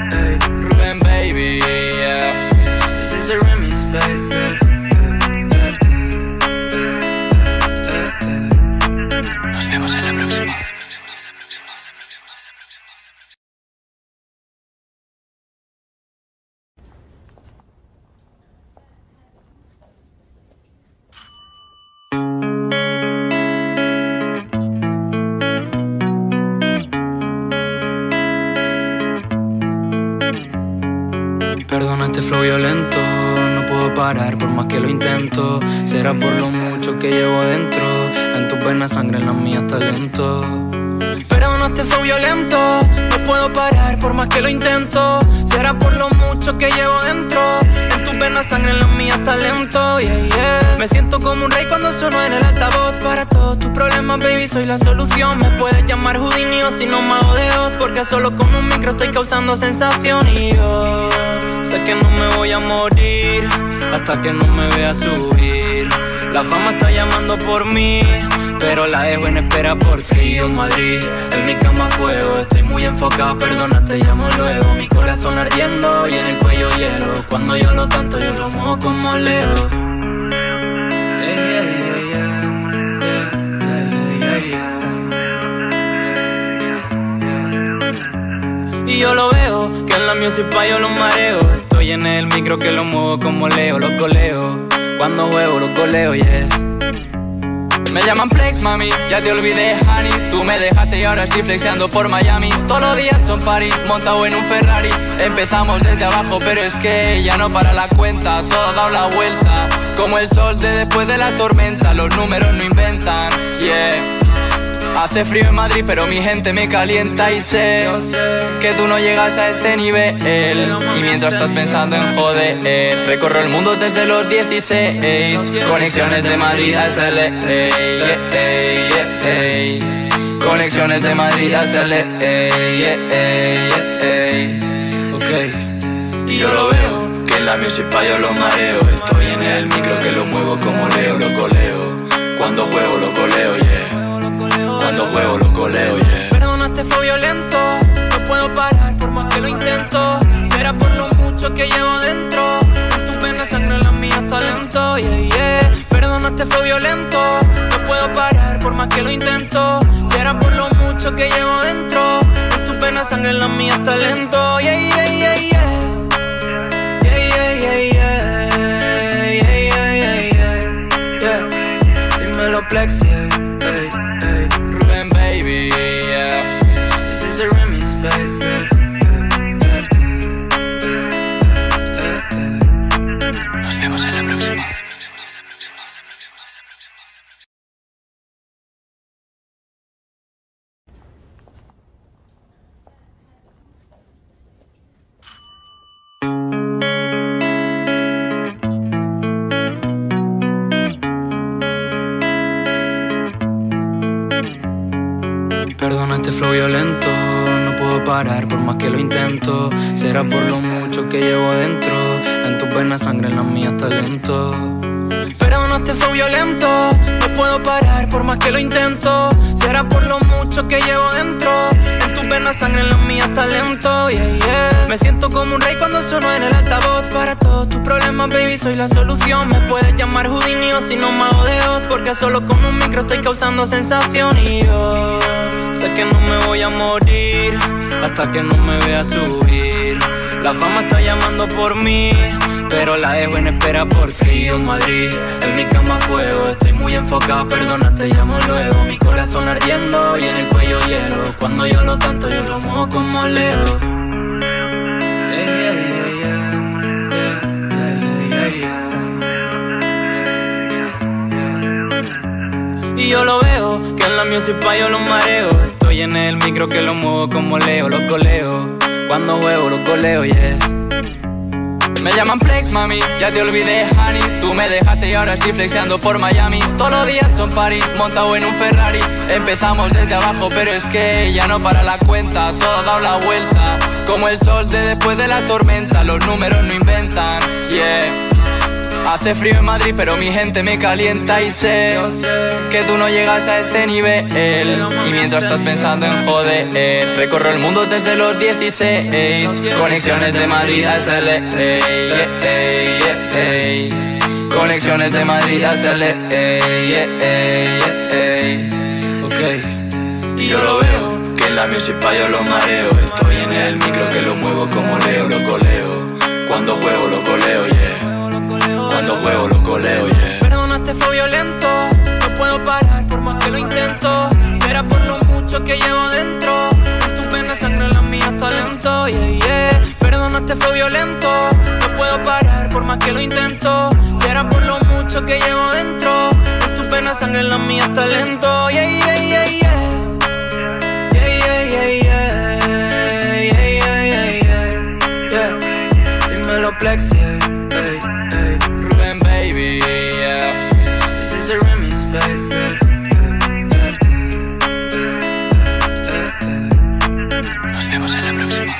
Perdona este flow violento, no puedo parar por más que lo intento. Será por lo mucho que llevo dentro, en tus venas sangre, en las mías talento. Perdona este flow violento, no puedo parar por más que lo intento. Será por lo mucho que llevo dentro, en tus venas sangre, en las mías talento. Yeah, yeah. Me siento como un rey cuando sueno en el altavoz. Para todos tus problemas, baby, soy la solución. Me puedes llamar Houdini o si no Mago de Oz, porque solo con un micro estoy causando sensación. Y yo sé que no me voy a morir hasta que no me vea subir. La fama está llamando por mí, pero la dejo en espera por frío en Madrid. En mi cama fuego, estoy muy enfocado, perdona, te llamo luego. Mi corazón ardiendo y en el cuello hielo. Cuando yo lo canto, yo lo muevo como Leo. Y yo lo veo, que en la music pa' yo los mareo. Estoy en el micro que lo muevo como Leo, los goleo. Cuando juego los goleo, yeah. Me llaman flex, mami, ya te olvidé, honey. Tú me dejaste y ahora estoy flexeando por Miami. Todos los días son party, montado en un Ferrari. Empezamos desde abajo, pero es que ya no para la cuenta. Todo ha dado la vuelta, como el sol de después de la tormenta. Los números no inventan, yeah. Hace frío en Madrid, pero mi gente me calienta y sé que tú no llegas a este nivel. Y mientras estás pensando en joder, recorro el mundo desde los 16. Conexiones de Madrid hasta el Conexiones de Madrid hasta el Ok. Y yo lo veo, que en la music pa' yo lo mareo. Estoy en el micro que lo muevo como Leo, lo coleo. Cuando juego lo coleo, yeah. Cuando juego lo coleo, yeah. Perdona este flow violento, no puedo parar por más que lo intento. Será por lo mucho que llevo dentro, en tus venas sangre, en las mías talento, yeah, yeah. Perdona este flow violento, no puedo parar por más que lo intento. Será por lo mucho que llevo dentro, en tus venas sangre, en las mías talento, yeah, yeah, yeah, yeah. Yeah, yeah, yeah, yeah. Yeah, yeah, yeah, yeah. Yeah. Dímelo Plex, yeah. baby, yeah. This is the remix, baby. Nos vemos en la próxima. Perdona este flow violento, no puedo parar por más que lo intento. Será por lo mucho que llevo dentro, en tus venas sangre, en las mías talento. Perdona este flow violento, no puedo parar por más que lo intento. Será por lo mucho que llevo dentro, en tus venas sangre, en las mías talento, yeah, yeah. Me siento como un rey cuando sueno en el altavoz. Para todos tus problemas, baby, soy la solución. Me puedes llamar Houdini o si no Mago de Oz, porque solo con un micro estoy causando sensación. Y yo sé que no me voy a morir hasta que no me vea subir. La fama está llamando por mí, pero la dejo en espera por frío en Madrid. En mi cama fuego, estoy muy enfocado, perdona, te llamo luego. Mi corazón ardiendo y en el cuello hielo. Cuando yo lo canto, yo lo muevo como Leo. Yeah, yeah, yeah, yeah. Yeah, yeah, yeah. Y yo lo veo, que en la music pa' yo los mareo. Estoy en el micro que lo muevo como Leo, los goleo. Cuando juego los goleo, yeah. Me llaman flex, mami, ya te olvidé, honey. Tú me dejaste y ahora estoy flexeando por Miami. Todos los días son party, montado en un Ferrari. Empezamos desde abajo, pero es que ya no para la cuenta. Todo ha dado la vuelta, como el sol de después de la tormenta. Los números no inventan, yeah. Hace frío en Madrid, pero mi gente me calienta y sé que tú no llegas a este nivel. Y mientras estás pensando en joder, recorro el mundo desde los 16. Conexiones de Madrid hasta el Conexiones de Madrid hasta el Ok. Y yo lo veo, que en la music pa' yo lo mareo. Estoy en el micro que lo muevo como Leo, lo coleo. Cuando juego lo coleo, yeah. Cuando juego lo coleo, yeah. Perdona este flow violento, no puedo parar por más que lo intento. Será por lo mucho que llevo dentro, en tus venas sangre, en las mías talento, yeah, yeah. Perdona este flow violento, por más que lo intento. Será por lo mucho que llevo dentro. En tus venas sangre, en las mías talento. Yeah, yeah, yeah, yeah. Yeah, yeah, yeah, yeah. Yeah, yeah, yeah, yeah. Yeah. Dímelo Plex, yeah. Hey, hey. Rubén, baby, yeah. This is the remix, baby. Nos vemos en la próxima.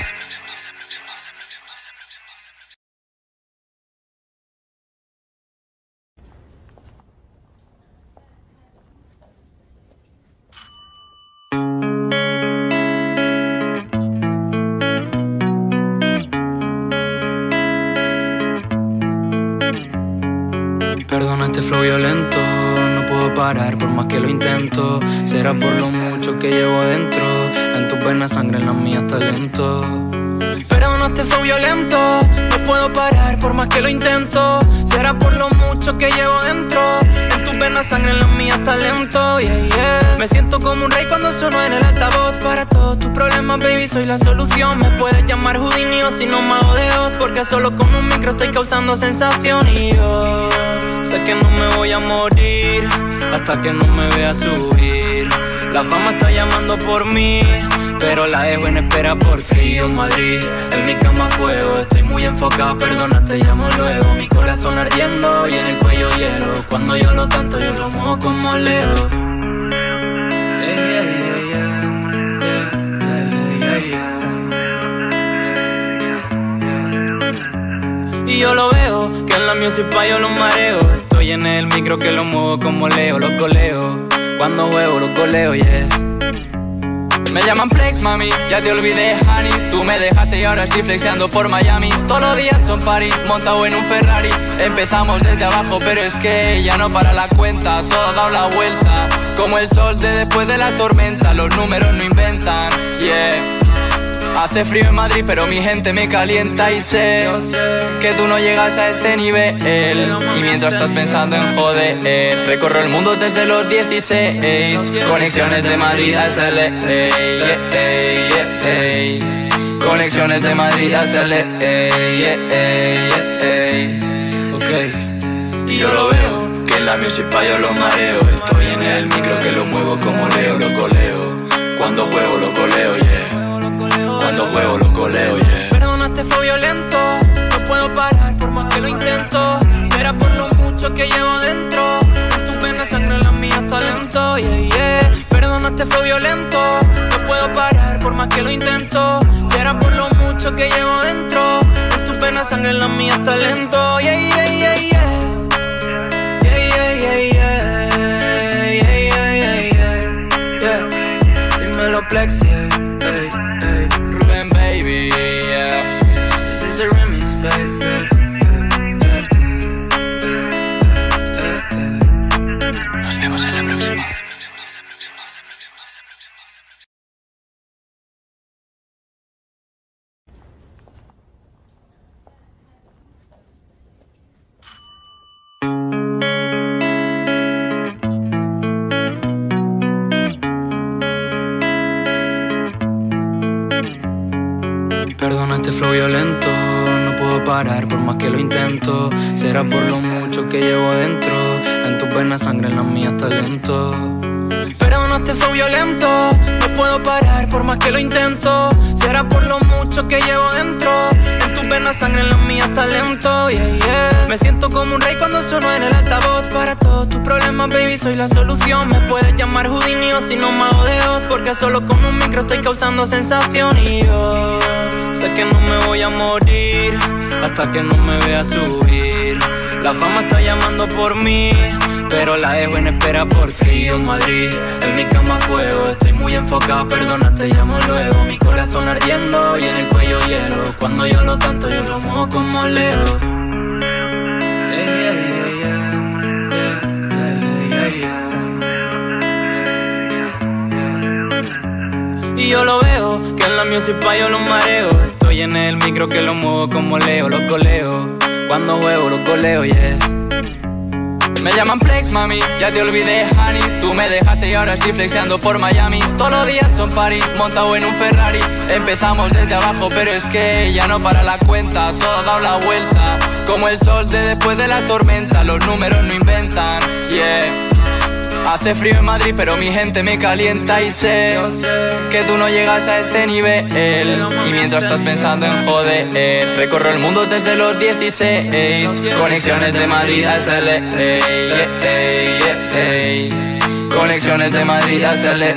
Perdona este flow violento, no puedo parar por más que lo intento. Será por lo mucho que llevo dentro. En tus venas sangre, en las mías talento. Perdona este flow violento, no puedo parar por más que lo intento. Será por lo mucho que llevo dentro. En tus venas sangre, en las mías talento. Yeah, yeah. Me siento como un rey cuando sueno en el altavoz. Para todos tus problemas, baby, soy la solución. Me puedes llamar Houdini o si no Mago de Oz, porque solo con un micro estoy causando sensación. Y yo sé que no me voy a morir hasta que no me vea subir. La fama está llamando por mí, pero la dejo en espera por frío en Madrid. En mi cama fuego, estoy muy enfocado, perdona, te llamo luego. Mi corazón ardiendo y en el cuello hielo. Cuando yo lo canto, yo lo muevo como Leo. Yeah, yeah, yeah, yeah. Yeah, yeah, yeah, yeah. Y yo lo veo, que en la music pa' yo los mareo. Estoy en el micro que lo muevo como Leo, los goleo. Cuando juego los goleo, yeah. Me llaman Flex, mami, ya te olvidé, honey. Tú me dejaste y ahora estoy flexeando por Miami. Todos los días son party, montado en un Ferrari. Empezamos desde abajo, pero es que ya no para la cuenta. Todo ha dado la vuelta, como el sol de después de la tormenta. Los números no inventan, yeah. Hace frío en Madrid, pero mi gente me calienta y sé que tú no llegas a este nivel. Y mientras estás pensando en joder, recorro el mundo desde los 16. Conexiones de Madrid hasta el Conexiones de Madrid hasta el Ok. Y yo lo veo, que en la music pa' yo lo mareo. Estoy en el micro que lo muevo como Leo, lo coleo. Cuando juego lo coleo, yeah. Cuando juego lo coleo, yeah. Perdona este flow violento, no puedo parar por más que lo intento. Será por lo mucho que llevo dentro. En tus venas sangre, en las mías talento, yeah, yeah. Perdona este flow violento, no puedo parar por más que lo intento. Será por lo mucho que llevo dentro. En tus venas sangre, en las mías talento, yeah, yeah, yeah, yeah. Yeah, yeah, yeah, yeah. Yeah, yeah, yeah, yeah. Yeah. Dímelo Plex, yeah. Hey, hey. Rubén, baby, yeah. This is the remix, baby. Nos vemos en la próxima. Perdona este flow violento, no puedo parar por más que lo intento. Será por lo mucho que llevo dentro. En tus venas sangre, en las mías talento. Perdona este flow violento, no puedo parar por más que lo intento. Será por lo mucho que llevo dentro. En tus venas sangre, en las mías talento, yeah, yeah. Me siento como un rey cuando sueno en el altavoz. Para todos tus problemas, baby, soy la solución. Me puedes llamar Houdini o si no Mago de Oz, porque solo con un micro estoy causando sensación. Y yo sé que no me voy a morir hasta que no me vea subir. La fama está llamando por mí, pero la dejo en espera por frío en Madrid. En mi cama fuego, estoy muy enfocado, perdona, te llamo luego. Mi corazón ardiendo y en el cuello hielo. Cuando yo lo canto, yo lo muevo como Leo. Yeah, yeah, yeah, yeah. Yeah, yeah, yeah, yeah. Y yo lo veo, que en la music pa' yo los mareo. Estoy en el micro que lo muevo como Leo, los goleo. Cuando juego los goleo, yeah. Me llaman flex, mami, ya te olvidé, honey. Tú me dejaste y ahora estoy flexeando por Miami. Todos los días son party, montado en un Ferrari. Empezamos desde abajo, pero es que ya no para la cuenta. Todo ha dado la vuelta, como el sol de después de la tormenta. Los números no inventan, yeah. Hace frío en Madrid, pero mi gente me calienta y sé que tú no llegas a este nivel. Y mientras estás pensando en joder, recorro el mundo desde los 16. Conexiones de Madrid hasta el Conexiones de Madrid hasta el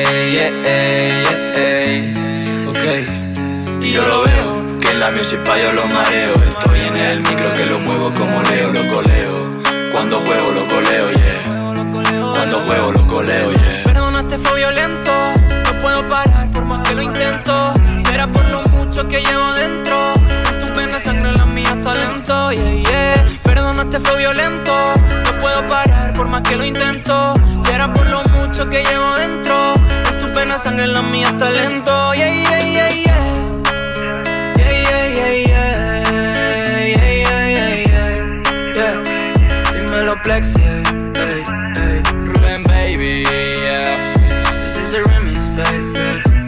okay. Y yo lo veo, que en la music pa' yo lo mareo. Estoy en el micro que lo muevo como Leo, lo coleo. Cuando juego lo coleo, yeah. Cuando juego lo coleo, yeah. Perdonaste, fue violento. No puedo parar por más que lo intento. Será por lo mucho que llevo dentro. En tus venas sangre, en las mías talento, yeah, yeah. Perdonaste, fue violento. No puedo parar por más que lo intento. Será por lo mucho que llevo dentro. En tus venas sangre, en las mías talento, yeah, yeah, yeah, yeah. Yeah, yeah, yeah, yeah. Yeah, yeah, yeah, yeah. Yeah. Dímelo, Plex, yeah. Baby, yeah. This is the remix, baby.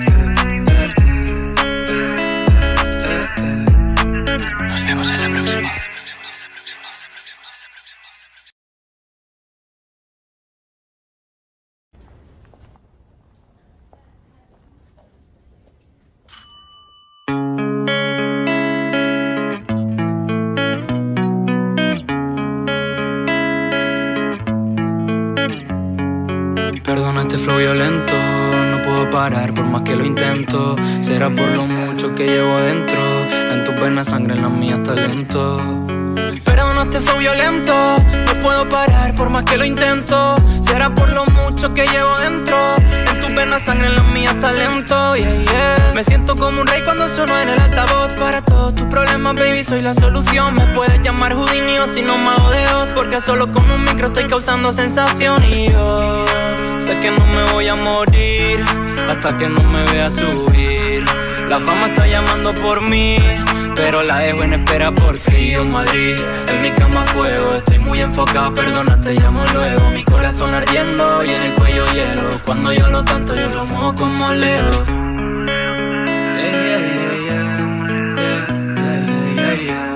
Nos vemos en la próxima. Perdona este flow violento, no puedo parar por más que lo intento. Será por lo mucho que llevo dentro. En tus venas sangre, en las mías talento. Perdona este flow violento, no puedo parar por más que lo intento. Será por lo mucho que llevo dentro. En tus venas sangre, en las mías talento, yeah, yeah. Me siento como un rey cuando sueno en el altavoz. Para todos tus problemas, baby, soy la solución. Me puedes llamar Houdini o si no Mago de Oz, porque solo con un micro estoy causando sensación. Y yo sé que no me voy a morir hasta que no me vea subir. La fama está llamando por mí, pero la dejo en espera por frío. Madrid, en mi cama fuego. Estoy muy enfocado, perdona, te llamo luego. Mi corazón ardiendo y en el cuello hielo. Cuando yo lo canto, yo lo muevo como Leo. Yeah, yeah, yeah, yeah. Yeah, yeah,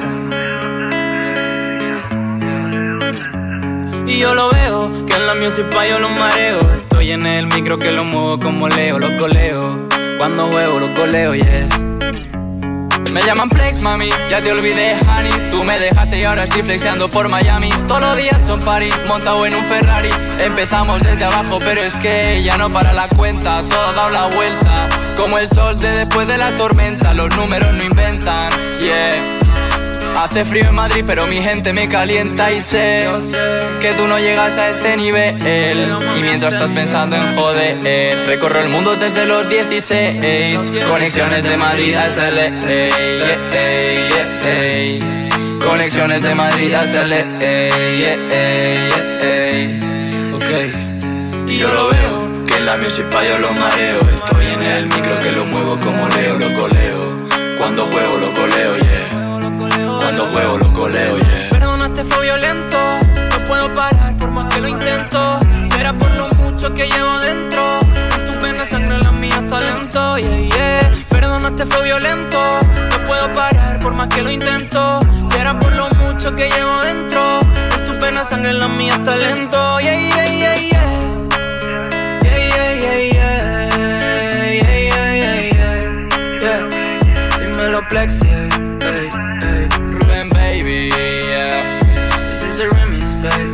yeah. Y yo lo veo, que en la music pa' yo lo mareo. Estoy en el micro que lo muevo como Leo, lo coleo. Cuando juego lo coleo, yeah. Me llaman flex, mami, ya te olvidé, honey. Tú me dejaste y ahora estoy flexeando por Miami. Todos los días son party, montado en un Ferrari. Empezamos desde abajo, pero es que ya no para la cuenta. Todo ha dado la vuelta, como el sol de después de la tormenta. Los números no inventan, yeah. Hace frío en Madrid, pero mi gente me calienta y sé que tú no llegas a este nivel. Y mientras estás pensando en joder, recorro el mundo desde los 16. Conexiones de Madrid hasta el Conexiones de Madrid hasta el Okay. Y yo lo veo, que en la music pa' yo lo mareo. Estoy en el micro que lo muevo como Leo, lo coleo. Cuando juego lo coleo, yeah. Cuando juego lo coleo, yeah. Perdonaste, fue violento. No puedo parar por más que lo intento. Será por lo mucho que llevo dentro. En tus venas sangre, en las mías talento, yeah, yeah. Perdonaste, fue violento. No puedo parar por más que lo intento. Será por lo mucho que llevo dentro. En tus venas sangre, en las mías talento, yeah, yeah, yeah, yeah. Yeah, yeah, yeah, yeah. Yeah, yeah, yeah, yeah. Yeah. Dímelo, Plex, yeah. baby, yeah. This is the remix, baby.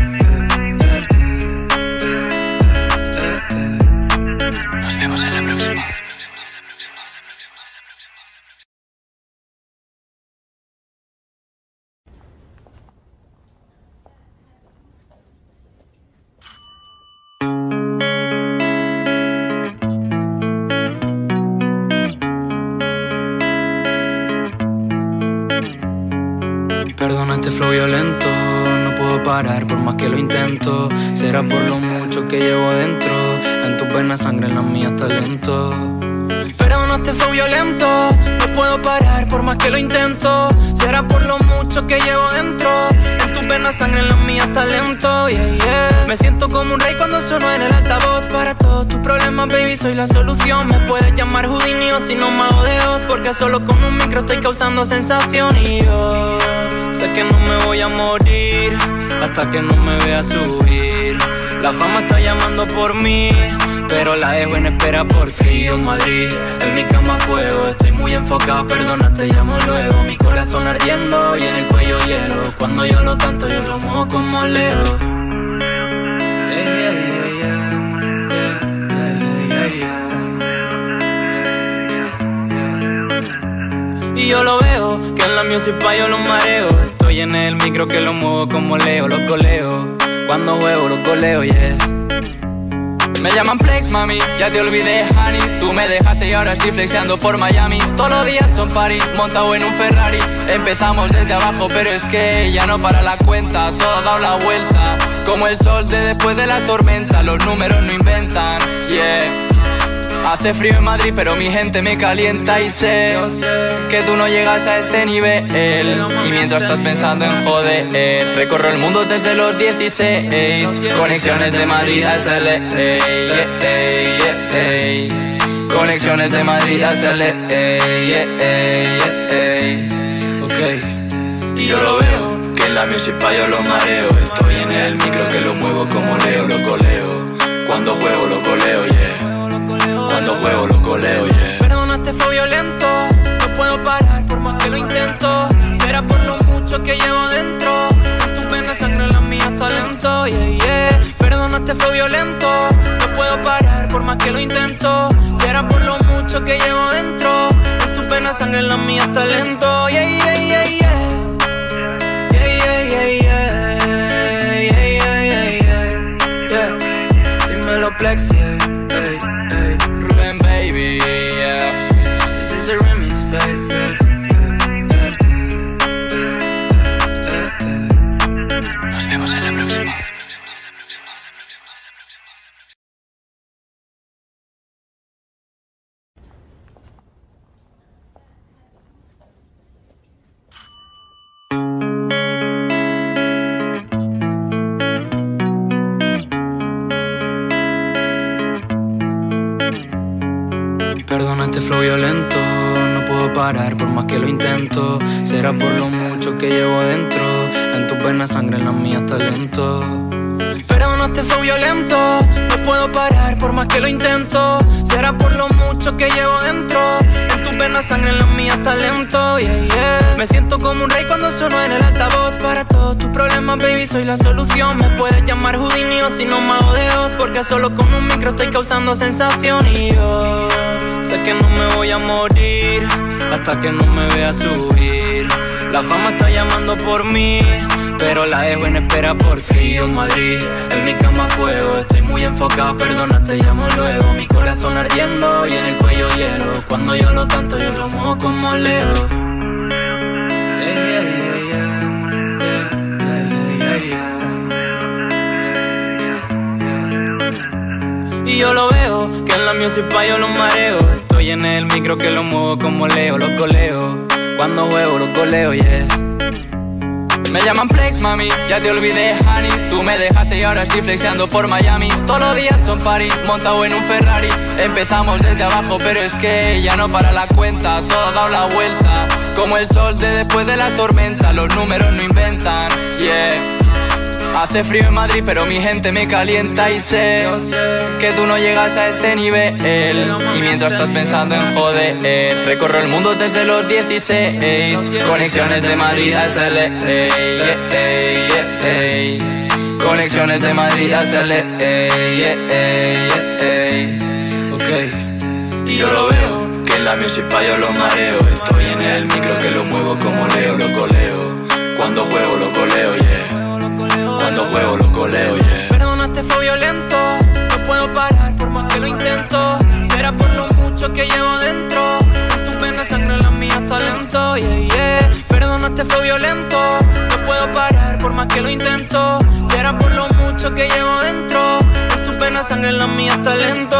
Nos vemos en la próxima. Perdona este flow violento, no puedo parar por más que lo intento. Será por lo mucho que llevo dentro. En tus venas sangre, en las mías talento. Perdona este flow violento, no puedo parar por más que lo intento. Será por lo mucho que llevo dentro. En tus venas sangre, en las mías talento, yeah, yeah. Me siento como un rey cuando sueno en el altavoz. Para todos tus problemas, baby, soy la solución. Me puedes llamar Houdini o si no Mago de Oz, porque solo con un micro estoy causando sensación. Y yo sé que no me voy a morir hasta que no me vea subir. La fama está llamando por mí, pero la dejo en espera por frío en Madrid. En mi cama fuego, estoy muy enfocado, perdona, te llamo luego. Mi corazón ardiendo y en el cuello hielo. Cuando yo lo canto, yo lo muevo como Leo. Y yo lo veo, que en la music pa' yo los mareo. Estoy en el micro que lo muevo como Leo, los goleo. Cuando juego los goleo, yeah. Me llaman flex, mami, ya te olvidé, honey. Tú me dejaste y ahora estoy flexeando por Miami. Todos los días son party, montado en un Ferrari. Empezamos desde abajo, pero es que ya no para la cuenta. Todo ha dado la vuelta, como el sol de después de la tormenta. Los números no inventan, yeah. Hace frío en Madrid, pero mi gente me calienta y sé que tú no llegas a este nivel. Y mientras estás pensando en joder, recorro el mundo desde los 16. Conexiones de Madrid hasta el Conexiones de Madrid hasta el Ok. Y yo lo veo, que en la music pa' yo lo mareo. Estoy en el micro que lo muevo como Leo, lo coleo. Cuando juego lo coleo, yeah. Cuando juego lo coleo, yeah. Perdona, este fue violento. No puedo parar por más que lo intento. Será por lo mucho que llevo dentro. En tus venas sangre, en las mías talento, yeah, yeah. Perdona, este fue violento. No puedo parar por más que lo intento. Será por lo mucho que llevo dentro. En tus venas sangre, en las mías talento, yeah, yeah, yeah, yeah. Yeah, yeah, yeah, yeah. Yeah, yeah, yeah, yeah. Yeah. Dímelo, Plex, yeah. Baby, yeah. This is the remix, baby. Nos vemos en la próxima. Perdona este flow violento, no puedo parar por más que lo intento. Será por lo mucho que llevo dentro. En tus venas sangre, en las mías talento. Perdona, este flow violento. No puedo parar por más que lo intento. Será por lo mucho que llevo dentro. En tus venas sangre, en las mías talento, yeah, yeah. Me siento como un rey cuando sueno en el altavoz. Para todos tus problemas, baby, soy la solución. Me puedes llamar Houdini o si no Mago de Oz, porque solo con un micro estoy causando sensación. Y yo sé que no me voy a morir hasta que no me vea subir. La fama está llamando por mí, pero la dejo en espera por frío en Madrid. En mi cama fuego, estoy muy enfocado, perdona, te llamo luego. Mi corazón ardiendo y en el cuello hielo. Cuando yo lo canto, yo lo muevo como Leo. Yeah, yeah, yeah, yeah. Yeah, yeah, yeah. Y yo lo veo, que en la music pa' yo los mareo. Estoy en el micro que lo muevo como Leo, los goleo. Cuando juego los goleo, yeah. Me llaman flex, mami, ya te olvidé, honey. Tú me dejaste y ahora estoy flexeando por Miami. Todos los días son party, montado en un Ferrari. Empezamos desde abajo, pero es que ya no para la cuenta. Todo ha dado la vuelta, como el sol de después de la tormenta. Los números no inventan, yeah. Hace frío en Madrid, pero mi gente me calienta y sé que tú no llegas a este nivel. Y mientras estás pensando en joder, recorro el mundo desde los 16. Conexiones de Madrid hasta el Conexiones de Madrid hasta el Ok. Y yo lo veo, que en la music pa' yo lo mareo. Estoy en el micro que lo muevo como Leo, lo coleo. Cuando juego lo coleo, yeah. Cuando juego lo coleo, yeah. Perdona, este fue violento. No puedo parar por más que lo intento. Será por lo mucho que llevo dentro. En tus venas sangre, en las mías talento, yeah, yeah. Perdona, este fue violento. No puedo parar por más que lo intento. Será por lo mucho que llevo dentro. En tus venas sangre, en las mías talento.